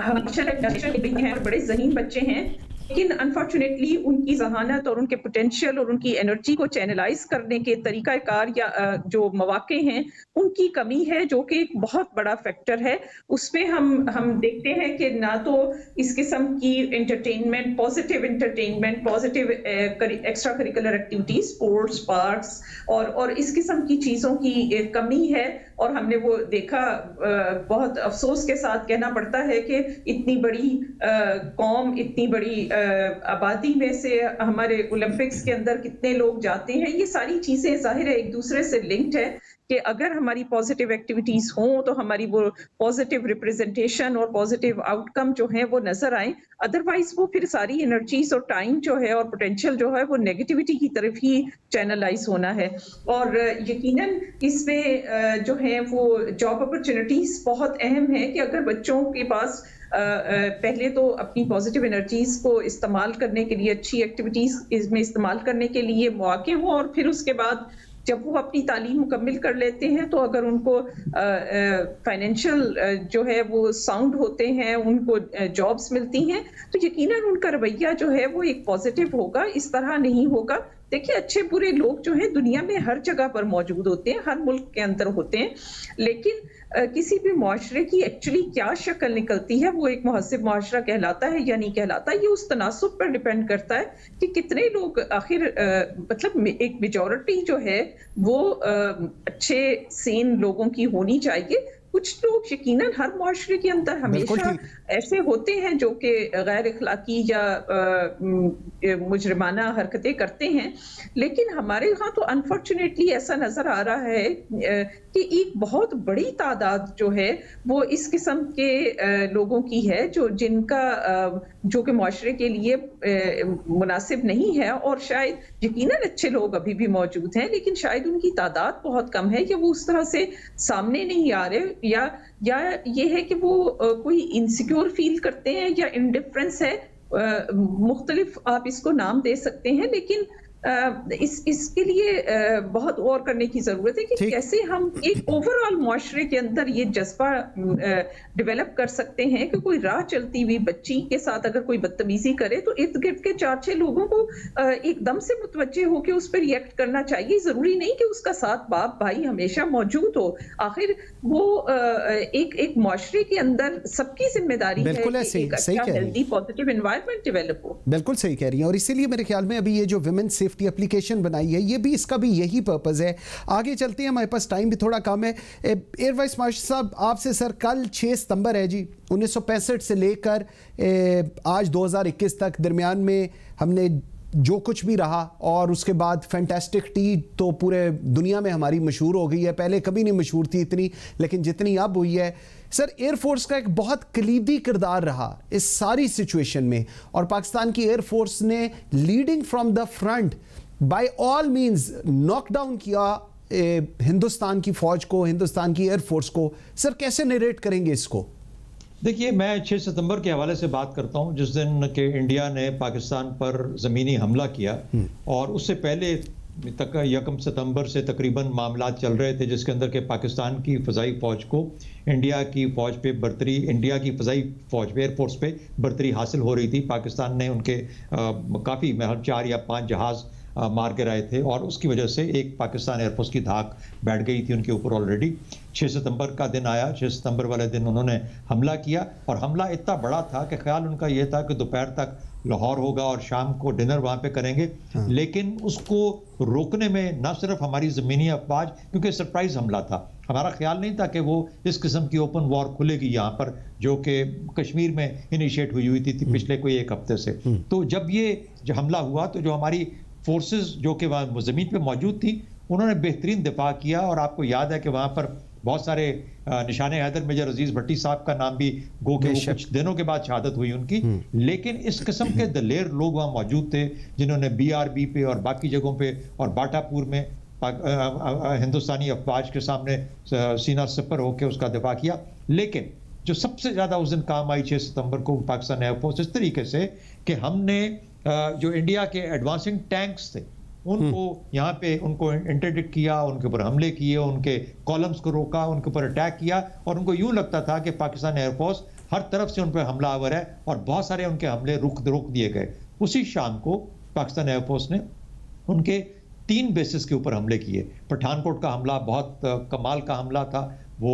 बड़े ज़हीन बच्चे हैं, लेकिन अनफॉर्चुनेटली उनकी जहानत और उनके पोटेंशियल और उनकी एनर्जी को चैनलाइज करने के तरीकाकार या जो मौके हैं उनकी कमी है, जो कि एक बहुत बड़ा फैक्टर है। उसमें हम हम देखते हैं कि ना तो इस किस्म की entertainment, positive entertainment, positive extra curricular activities, sports, parks और और इस किस्म की चीज़ों की कमी है। और हमने वो देखा, बहुत अफसोस के साथ कहना पड़ता है कि इतनी बड़ी कौम, इतनी बड़ी आबादी में से हमारे ओलंपिक्स के अंदर कितने लोग जाते हैं, ये सारी चीजें जाहिर है एक दूसरे से लिंक्ड है कि अगर हमारी पॉजिटिव एक्टिविटीज हों तो हमारी वो पॉजिटिव रिप्रेजेंटेशन और पॉजिटिव आउटकम जो है वो नजर आए, अदरवाइज वो फिर सारी एनर्जीज और टाइम जो है और पोटेंशियल जो है वो नेगेटिविटी की तरफ ही चैनलाइज होना है। और यकीनन इसमें जो है वो जॉब अपॉर्चुनिटीज बहुत अहम है कि अगर बच्चों के पास पहले तो अपनी पॉजिटिव एनर्जीज को इस्तेमाल करने के लिए, अच्छी एक्टिविटीज इसमें इस्तेमाल करने के लिए मौके हों, और फिर उसके बाद जब वो अपनी तालीम मुकम्मिल कर लेते हैं तो अगर उनको फाइनेंशियल जो है वो साउंड होते हैं, उनको जॉब्स मिलती हैं, तो यकीनन उनका रवैया जो है वो एक पॉजिटिव होगा, इस तरह नहीं होगा। देखिए, अच्छे बुरे लोग जो हैं दुनिया में हर जगह पर मौजूद होते हैं, हर मुल्क के अंदर होते हैं, लेकिन किसी भी मुआशरे की एक्चुअली क्या शक्ल निकलती है, वो एक मुहस्सिब मुआशरा कहलाता है या नहीं कहलाता, ये उस तनासुब पर डिपेंड करता है कि कितने लोग आखिर मतलब एक मेजॉरिटी जो है वो अच्छे सेन लोगों की होनी चाहिए। कुछ लोग यकीनन हर मुआशरे के अंदर हमेशा ऐसे होते हैं जो कि गैर इखलाकी या मुजरिमाना हरकतें करते हैं, लेकिन हमारे यहाँ तो अनफॉर्चुनेटली ऐसा नजर आ रहा है कि एक बहुत बड़ी तादाद जो है वो इस किस्म के लोगों की है जो जिनका जो कि मुआशरे के लिए मुनासिब नहीं है, और शायद यकीनन अच्छे लोग अभी भी मौजूद हैं, लेकिन शायद उनकी तादाद बहुत कम है कि वो उस तरह से सामने नहीं आ रहे, या या ये है कि वो कोई इनसिक्योर फील करते हैं या इंडिफरेंस है, मुख्तलिफ आप इसको नाम दे सकते हैं, लेकिन इस इसके लिए बहुत और करने की जरूरत है कि कैसे हम एक ओवरऑल मुआशरे के अंदर ये जज्बा डेवलप कर सकते हैं कि कोई राह चलती हुई बच्ची के साथ अगर कोई बदतमीजी करे तो इर्द गिर्द के चार छह लोगों को एकदम से मुतवज्जे होकर उस पर रिएक्ट करना चाहिए। जरूरी नहीं कि उसका साथ बाप भाई हमेशा मौजूद हो। आखिर वो एक एक मुआशरे के अंदर सबकी जिम्मेदारी है कि एक अच्छा हेल्दी पॉजिटिव एनवायरनमेंट डेवलप हो। बिल्कुल सही कह रही हैं। और इसीलिए मेरे ख्याल में अभी ये जो विमेन सेफ्टी एप्लीकेशन बनाई है, ये भी इसका भी यही पर्पस है। आगे चलते हैं, हमारे पास टाइम भी थोड़ा कम है। एयर वाइस मार्शल साहब, आपसे सर, कल छह सितंबर है जी, उन्नीस सौ पैंसठ से लेकर आज दो हज़ार इक्कीस तक दरमियान में हमने जो कुछ भी रहा, और उसके बाद फैंटास्टिक टी तो पूरे दुनिया में हमारी मशहूर हो गई है। पहले कभी नहीं मशहूर थी इतनी, लेकिन जितनी अब हुई है। सर, एयरफोर्स का एक बहुत कलीदी किरदार रहा इस सारी सिचुएशन में, और पाकिस्तान की एयरफोर्स ने leading from the front by all means knock down किया ए, हिंदुस्तान की फौज को, हिंदुस्तान की एयरफोर्स को। सर, कैसे नरेट करेंगे इसको? देखिए, मैं छह सितंबर के हवाले से बात करता हूं, जिस दिन के इंडिया ने पाकिस्तान पर ज़मीनी हमला किया, और उससे पहले तक यकम सितंबर से तकरीबन मामला चल रहे थे जिसके अंदर के पाकिस्तान की फ़ज़ाई फ़ौज को इंडिया की फ़ौज पे बर्तरी, इंडिया की फ़ज़ाई फ़ौज पे, एयरफोर्स पे बर्तरी हासिल हो रही थी। पाकिस्तान ने उनके काफ़ी महज चार या पाँच जहाज़ मार के आए थे, और उसकी वजह से एक पाकिस्तान एयरफोर्स की धाक बैठ गई थी उनके ऊपर ऑलरेडी। छह सितंबर का दिन आया, छह सितंबर वाले दिन उन्होंने हमला किया, और हमला इतना बड़ा था कि ख्याल उनका ये था कि दोपहर तक लाहौर होगा और शाम को डिनर वहाँ पे करेंगे। हाँ। लेकिन उसको रोकने में ना सिर्फ हमारी ज़मीनी अफवाज, क्योंकि सरप्राइज हमला था, हमारा ख्याल नहीं था कि वो इस किस्म की ओपन वॉर खुलेगी यहाँ पर, जो कि कश्मीर में इनिशिएट हुई हुई थी, थी पिछले कोई एक हफ्ते से। तो जब ये जो हमला हुआ तो जो हमारी फोर्सेस जो कि वहाँ ज़मीन पे मौजूद थी, उन्होंने बेहतरीन दिफा किया। और आपको याद है कि वहाँ पर बहुत सारे निशाने हैदर, मेजर अजीज भट्टी साहब का नाम भी गो के कुछ दिनों के बाद शहादत हुई उनकी। लेकिन इस किस्म के दलेर लोग वहाँ मौजूद थे जिन्होंने बी आर बी पे और बाकी जगहों पे और बाटापुर में हिंदुस्तानी अफवाज के सामने सीना सिपर होकर उसका दिफा किया। लेकिन जो सबसे ज़्यादा उस दिन काम आई छह सितंबर को पाकिस्तान एयरफोर्स इस तरीके से कि हमने जो इंडिया के एडवांसिंग टैंक्स थे उनको यहाँ पे उनको इंटरडिक्ट किया, उनके ऊपर हमले किए, उनके कॉलम्स को रोका, उनके ऊपर अटैक किया, और उनको यूं लगता था कि पाकिस्तान एयरफोर्स हर तरफ से उन पर हमलावर है, और बहुत सारे उनके हमले रुक रोक दिए गए। उसी शाम को पाकिस्तान एयरफोर्स ने उनके तीन बेसिस के ऊपर हमले किए। पठानकोट का हमला बहुत कमाल का हमला था,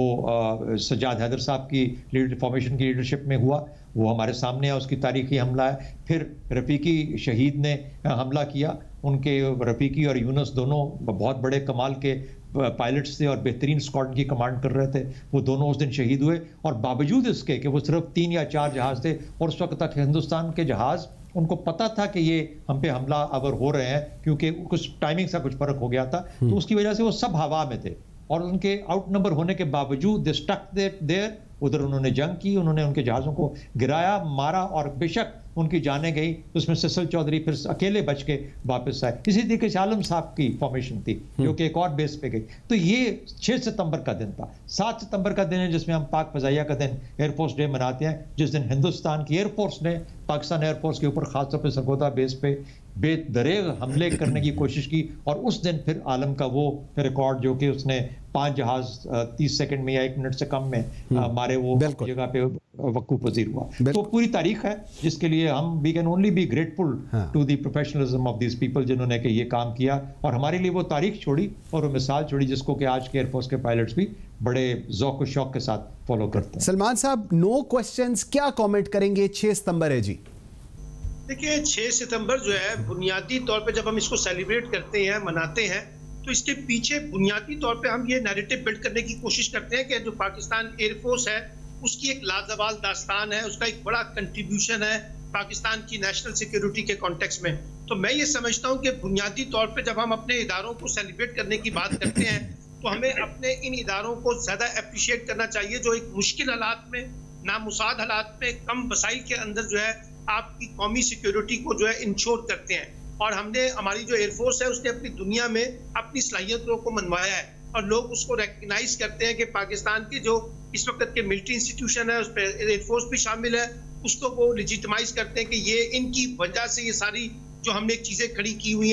वो सज्जाद हैदर साहब की लीडर फॉर्मेशन की लीडरशिप में हुआ, वो हमारे सामने है, उसकी तारीखी हमला है। फिर रफ़ीकी शहीद ने हमला किया, उनके रफ़ीकी और यूनुस दोनों बहुत बड़े कमाल के पायलट्स थे और बेहतरीन स्क्वाड्रन की कमांड कर रहे थे, वो दोनों उस दिन शहीद हुए। और बावजूद इसके कि वो सिर्फ तीन या चार जहाज़ थे, और उस वक्त तक हिंदुस्तान के जहाज़, उनको पता था कि ये हम पे हमला अवर हो रहे हैं, क्योंकि कुछ टाइमिंग सा कुछ फर्क हो गया था, तो उसकी वजह से वो सब हवा में थे, और उनके आउट नंबर होने के बावजूद दे स्टक देयर, उधर उन्होंने जंग की, उन्होंने उनके जहाज़ों को गिराया, मारा, और बेशक उनकी जाने गई, उसमें ससल चौधरी फिर अकेले बच के वापस आए। इसी तरीके से आलम साहब की फॉर्मेशन थी जो कि एक और बेस पे गई। तो ये छह सितंबर का दिन था। सात सितंबर का दिन है जिसमें हम पाक फजाइया का दिन, एयरफोर्स डे मनाते हैं, जिस दिन हिंदुस्तान की एयरफोर्स ने पाकिस्तान एयरफोर्स के ऊपर खासतौर पर सरगोदा बेस पे बेदरेग हमले करने की कोशिश की। और उस दिन फिर आलम का वो रिकॉर्ड जो कि उसने पांच जहाज तीस सेकंड में या एक मिनट से कम में आ, मारे, वो जगह पे वकूफ पजीर हुआ। तो पूरी तारीख है जिसके लिए हम we can only be grateful to the professionalism of these people जिन्होंने कि ये काम किया, और हमारे लिए वो तारीख छोड़ी और वो मिसाल छोड़ी जिसको कि आज के एयरफोर्स के पायलट्स भी बड़े ज़ौक़ और शौक़ के साथ फॉलो करते हैं। सलमान साहब, नो क्वेश्चंस, क्या कमेंट करेंगे? छह सितंबर है जी। देखिए, छह सितंबर जो है बुनियादी तौर पे जब हम इसको सेलिब्रेट करते हैं, मनाते हैं, तो इसके पीछे बुनियादी तौर पे हम ये नैरेटिव बिल्ड करने की कोशिश करते हैं कि जो पाकिस्तान एयरफोर्स है उसकी एक लाजवाल दास्तान है, उसका एक बड़ा कंट्रीब्यूशन है पाकिस्तान की नेशनल सिक्योरिटी के कॉन्टेक्स्ट में। तो मैं ये समझता हूँ कि बुनियादी तौर पे जब हम अपने इदारों को सेलिब्रेट करने की बात करते हैं तो हमें अपने इन इदारों को ज़्यादा अप्रिशिएट करना चाहिए, जो एक मुश्किल हालात में, नामुसाद हालात में, कम वसाइल के अंदर जो है आपकी कौमी सिक्योरिटी को जो है इंश्योर करते हैं। और हमने, हमारी जो एयरफोर्स है उसने अपनी दुनिया में अपनी सलाहियतों को मनवाया है, और लोग उसको रिकग्नाइज करते हैं कि पाकिस्तान के जो इस वक्त के मिलिट्री इंस्टीट्यूशन है उस पर एयरफोर्स भी शामिल है, उसको वो लेजिटिमाइज करते हैं कि ये इनकी वजह से ये सारी जो हमने चीज़ें खड़ी की हुई हैं,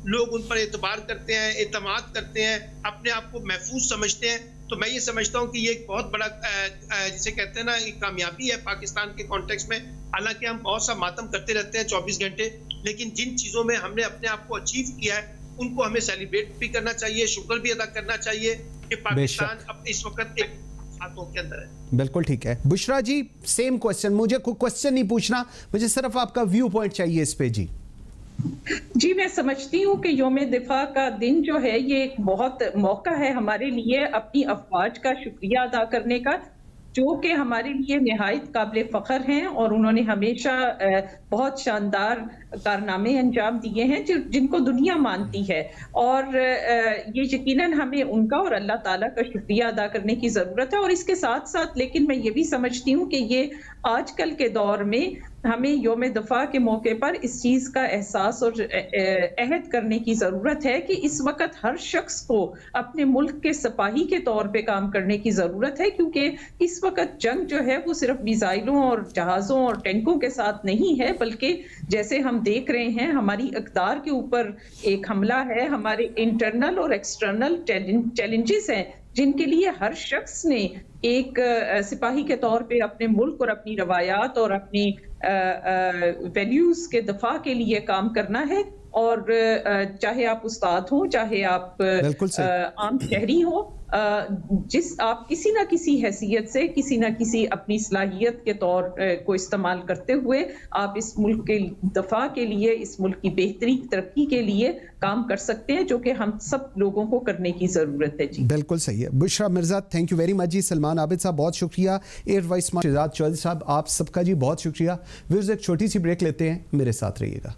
लोग उन पर एतबार करते हैं, एतमाद करते हैं, अपने आप को महफूज समझते हैं। तो मैं ये समझता हूँ कि ये एक बहुत बड़ा जिसे कहते हैं ना एक कामयाबी है पाकिस्तान के कॉन्टेक्स्ट में। हालांकि हम बहुत सा मातम करते रहते हैं चौबीस घंटे, लेकिन जिन चीज़ों में हमने अपने आप को अचीव किया है उनको हमें सेलिब्रेट भी करना चाहिए, शुक्र भी अदा करना चाहिए कि पाकिस्तान अब इस वक्त एक हाथों के अंदर है। बिल्कुल ठीक है। बुशरा जी, सेम क्वेश्चन, मुझे कोई क्वेश्चन नहीं पूछना, मुझे सिर्फ आपका व्यू पॉइंट चाहिए इस पे। जी जी, मैं समझती हूँ कि यौम दिफा का दिन जो है ये एक बहुत मौका है हमारे लिए अपनी अफवाज का शुक्रिया अदा करने का, जो कि हमारे लिए निहायत काबिल फ़ख्र हैं और उन्होंने हमेशा बहुत शानदार कारनामे अंजाम दिए हैं जिनको दुनिया मानती है। और ये यकीनन हमें उनका और अल्लाह ताला का शुक्रिया अदा करने की ज़रूरत है। और इसके साथ साथ लेकिन मैं ये भी समझती हूँ कि ये आजकल के दौर में हमें यौम दफ़ा के मौके पर इस चीज़ का एहसास और अहद करने की ज़रूरत है कि इस वक्त हर शख्स को अपने मुल्क के सिपाही के तौर पे काम करने की ज़रूरत है, क्योंकि इस वक्त जंग जो है वो सिर्फ मिसाइलों और जहाज़ों और टैंकों के साथ नहीं है, बल्कि जैसे हम देख रहे हैं हमारी इक़्तिदार के ऊपर एक हमला है, हमारे इंटरनल और एक्सटर्नल चैलेंजेस हैं जिनके लिए हर शख्स ने एक सिपाही के तौर पे अपने मुल्क और अपनी रवायात और अपनी वैल्यूज के दफा के लिए काम करना है। और चाहे आप उस्ताद हो, चाहे आप आम शहरी हो, जिस आप किसी ना किसी हैसियत से किसी ना किसी अपनी सलाहियत के तौर को इस्तेमाल करते हुए आप इस मुल्क के दफा के लिए, इस मुल्क की बेहतरी तरक्की के लिए काम कर सकते हैं, जो कि हम सब लोगों को करने की ज़रूरत है। जी बिल्कुल सही है। Bushra Mirza, thank you very much जी। सलमान आबिद साहब बहुत शुक्रिया। एयर वाइस शहजाद चौधरी साहब, आप सबका जी बहुत शुक्रिया। व्यूअर्स, एक छोटी सी ब्रेक लेते हैं, मेरे साथ रहिएगा।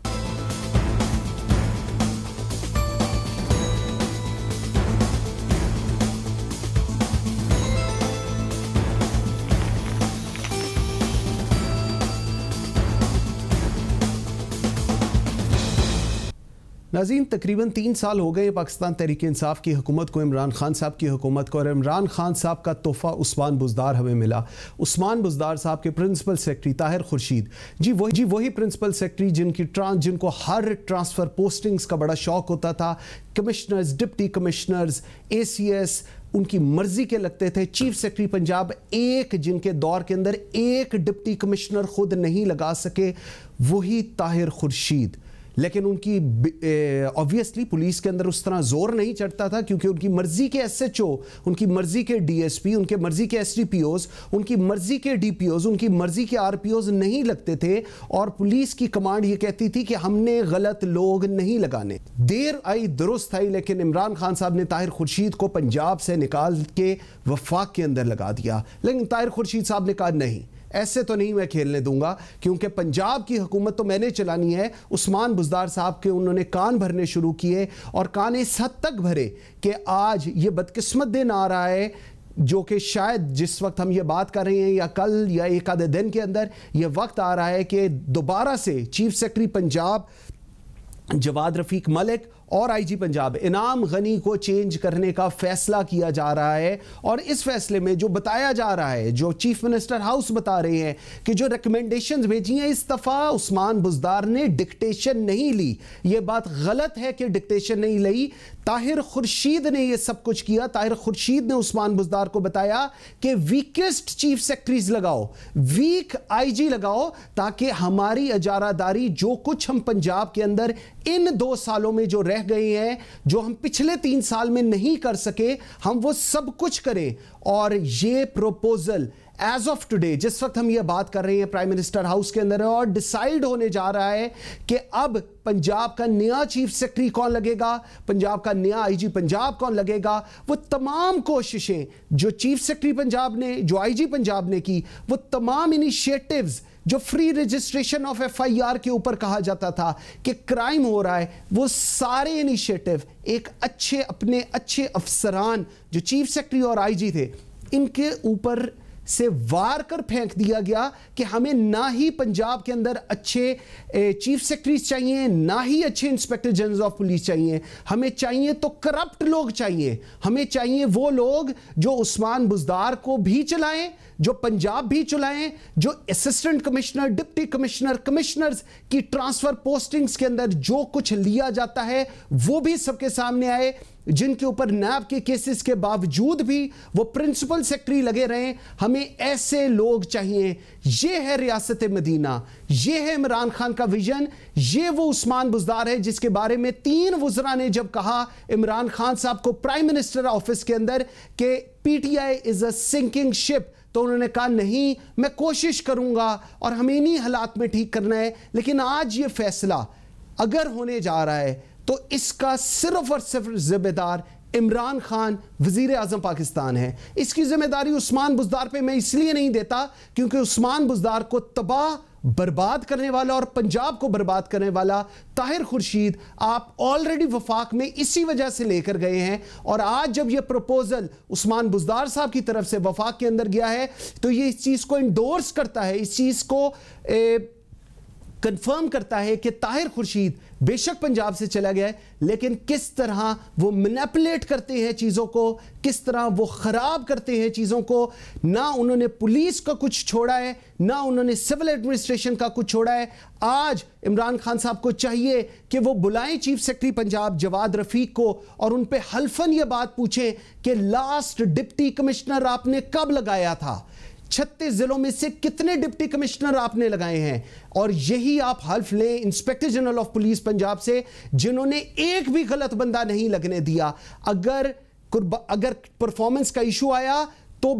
नाज़रीन, तकरीबन तीन साल हो गए पाकिस्तान तहरीक इंसाफ की हुकूमत को, इमरान खान साहब की हुकूमत को, और इमरान खान साहब का तोहफ़ा उस्मान बुज़दार हमें मिला। उस्मान बुज़दार साहब के प्रिंसिपल सेक्रेटरी ताहिर खुर्शीद जी, वही जी वही प्रिंसिपल सेक्रेटरी जिनकी ट्रांस जिनको हर ट्रांसफ़र पोस्टिंग्स का बड़ा शौक़ होता था। Commissioners, deputy commissioners, A C S उनकी मर्जी के लगते थे। चीफ सेक्रेटरी पंजाब, एक जिनके दौर के अंदर एक डिप्टी कमिश्नर खुद नहीं लगा सके, वही ताहिर खुर्शीद। लेकिन उनकी ऑब्वियसली पुलिस के अंदर उस तरह जोर नहीं चढ़ता था, क्योंकि उनकी मर्जी के एस एच ओ, उनकी मर्जी के डी एस पी, उनके मर्जी के एस डी पी ओज, उनकी मर्जी के डी पी ओज, उनकी मर्जी के आर पी ओज नहीं लगते थे। और पुलिस की कमांड ये कहती थी कि हमने गलत लोग नहीं लगाने। देर आई दुरुस्त आई, लेकिन इमरान खान साहब ने ताहिर खुर्शीद को पंजाब से निकाल के वफाक के अंदर लगा दिया। लेकिन ताहिर खुर्शीद साहब ने कहा नहीं, ऐसे तो नहीं मैं खेलने दूंगा, क्योंकि पंजाब की हुकूमत तो मैंने चलानी है। उस्मान बुज़दार साहब के उन्होंने कान भरने शुरू किए, और कान इस हद तक भरे कि आज ये बदकिस्मत दिन आ रहा है, जो कि शायद जिस वक्त हम ये बात कर रहे हैं या कल या एक आधे दिन के अंदर ये वक्त आ रहा है कि दोबारा से चीफ सेक्रेटरी पंजाब जवाद रफीक मलिक और आईजी पंजाब इनाम गनी को चेंज करने का फैसला किया जा रहा है। और इस फैसले में जो बताया जा रहा है, जो चीफ मिनिस्टर हाउस बता रहे हैं कि जो रिकमेंडेशंस भेजी हैं, इस दफ़ा उस्मान बुज़दार ने डिक्टेशन नहीं ली। ये बात गलत है कि डिक्टेशन नहीं ली, ताहिर खुर्शीद ने ये सब कुछ किया। ताहिर खुर्शीद ने उस्मान बुज़दार को बताया कि वीकेस्ट चीफ सेक्रेटरीज लगाओ, वीक आईजी लगाओ, ताकि हमारी इजारादारी जो कुछ हम पंजाब के अंदर इन दो सालों में जो रह गए हैं, जो हम पिछले तीन साल में नहीं कर सके, हम वो सब कुछ करें। और ये प्रपोजल एज ऑफ टुडे, जिस वक्त हम ये बात कर रहे हैं, प्राइम मिनिस्टर हाउस के अंदर है और डिसाइड होने जा रहा है कि अब पंजाब का नया चीफ सेक्रेटरी कौन लगेगा, पंजाब का नया आईजी पंजाब कौन लगेगा। वो तमाम कोशिशें जो चीफ सेक्रेटरी पंजाब ने, जो आईजी पंजाब ने की, वो तमाम इनिशिएटिव्स जो free registration of F I R के ऊपर कहा जाता था कि क्राइम हो रहा है, वो सारे इनिशिएटिव एक अच्छे अपने अच्छे अफसरान जो चीफ सेक्रेटरी और आईजी थे, इनके ऊपर से वार कर फेंक दिया गया कि हमें ना ही पंजाब के अंदर अच्छे चीफ सेक्रेटरीज चाहिए, ना ही अच्छे इंस्पेक्टर जनरल ऑफ पुलिस चाहिए, हमें चाहिए तो करप्ट लोग चाहिए। हमें चाहिए वो लोग जो उस्मान बुज़दार को भी चलाएं, जो पंजाब भी चलाएं, जो assistant commissioner, deputy commissioner, commissioners की ट्रांसफर पोस्टिंग्स के अंदर जो कुछ लिया जाता है वो भी सबके सामने आए, जिनके ऊपर नैब के केसेस के बावजूद भी वो प्रिंसिपल सेक्रेटरी लगे रहे। हमें ऐसे लोग चाहिए। ये है रियासत मदीना, ये है इमरान खान का विजन, ये वो उस्मान बुज़दार है जिसके बारे में तीन वज़रा ने जब कहा इमरान खान साहब को प्राइम मिनिस्टर ऑफिस के अंदर कि PTI is a sinking ship, तो उन्होंने कहा नहीं, मैं कोशिश करूंगा और हमें इन्हीं हालात में ठीक करना है। लेकिन आज ये फैसला अगर होने जा रहा है तो इसका सिर्फ और सिर्फ जिम्मेदार इमरान खान वजीर आजम पाकिस्तान है। इसकी जिम्मेदारी उस्मान बुज़दार पे मैं इसलिए नहीं देता क्योंकि उस्मान बुज़दार को तबाह बर्बाद करने वाला और पंजाब को बर्बाद करने वाला ताहिर खुर्शीद आप ऑलरेडी वफाक में इसी वजह से लेकर गए हैं। और आज जब यह प्रपोजल उस्मान बुज़दार साहब की तरफ से वफाक के अंदर गया है तो ये इस चीज़ को इंडोर्स करता है, इस चीज़ को ए, कंफर्म करता है कि ताहिर खुर्शीद बेशक पंजाब से चला गया है, लेकिन किस तरह वो मैनिपुलेट करते हैं चीज़ों को, किस तरह वो ख़राब करते हैं चीज़ों को। ना उन्होंने पुलिस का कुछ छोड़ा है, ना उन्होंने सिविल एडमिनिस्ट्रेशन का कुछ छोड़ा है। आज इमरान खान साहब को चाहिए कि वो बुलाएं चीफ सेक्रेटरी पंजाब जवाद रफ़ीक को और उन पे हल्फन ये बात पूछें कि लास्ट डिप्टी कमिश्नर आपने कब लगाया था, छत्तीस जिलों में से कितने डिप्टी कमिश्नर आपने लगाए हैं। और यही आप हल्फ लें inspector general of police Punjab से, जिन्होंने एक भी गलत बंदा नहीं लगने दिया। अगर अगर परफॉर्मेंस का इशू आया तो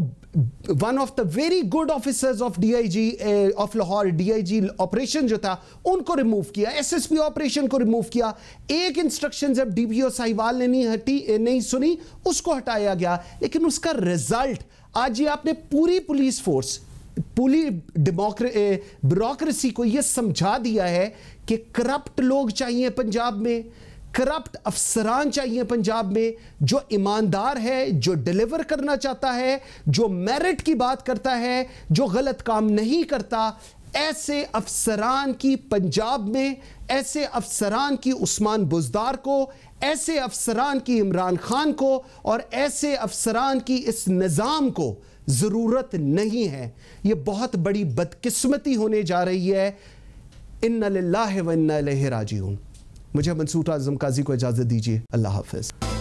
one of the very good officers of DIG of Lahore, DIG operation जो था उनको रिमूव किया, एसएसपी ऑपरेशन को रिमूव किया। एक इंस्ट्रक्शन जब डीपीओ साहिवाल ने नहीं हटी नहीं सुनी उसको हटाया गया। लेकिन उसका रिजल्ट आज ये आपने पूरी पुलिस फोर्स, पूरी ब्यूरोक्रेसी को ये समझा दिया है कि करप्ट लोग चाहिए पंजाब में, करप्ट अफसरान चाहिए पंजाब में, जो ईमानदार है, जो डिलीवर करना चाहता है, जो मेरिट की बात करता है, जो गलत काम नहीं करता। ऐसे अफसरान की पंजाब में, ऐसे अफसरान की उस्मान बुज़दार को, ऐसे अफसरान की इमरान खान को और ऐसे अफसरान की इस निज़ाम को ज़रूरत नहीं है। ये बहुत बड़ी बदकिस्मती होने जा रही है। इन्ना लिल्लाहि व इन्ना इलैहि राजिऊन। मुझे मंसूर आज़म काजी को इजाज़त दीजिए। अल्लाह हाफ़िज़।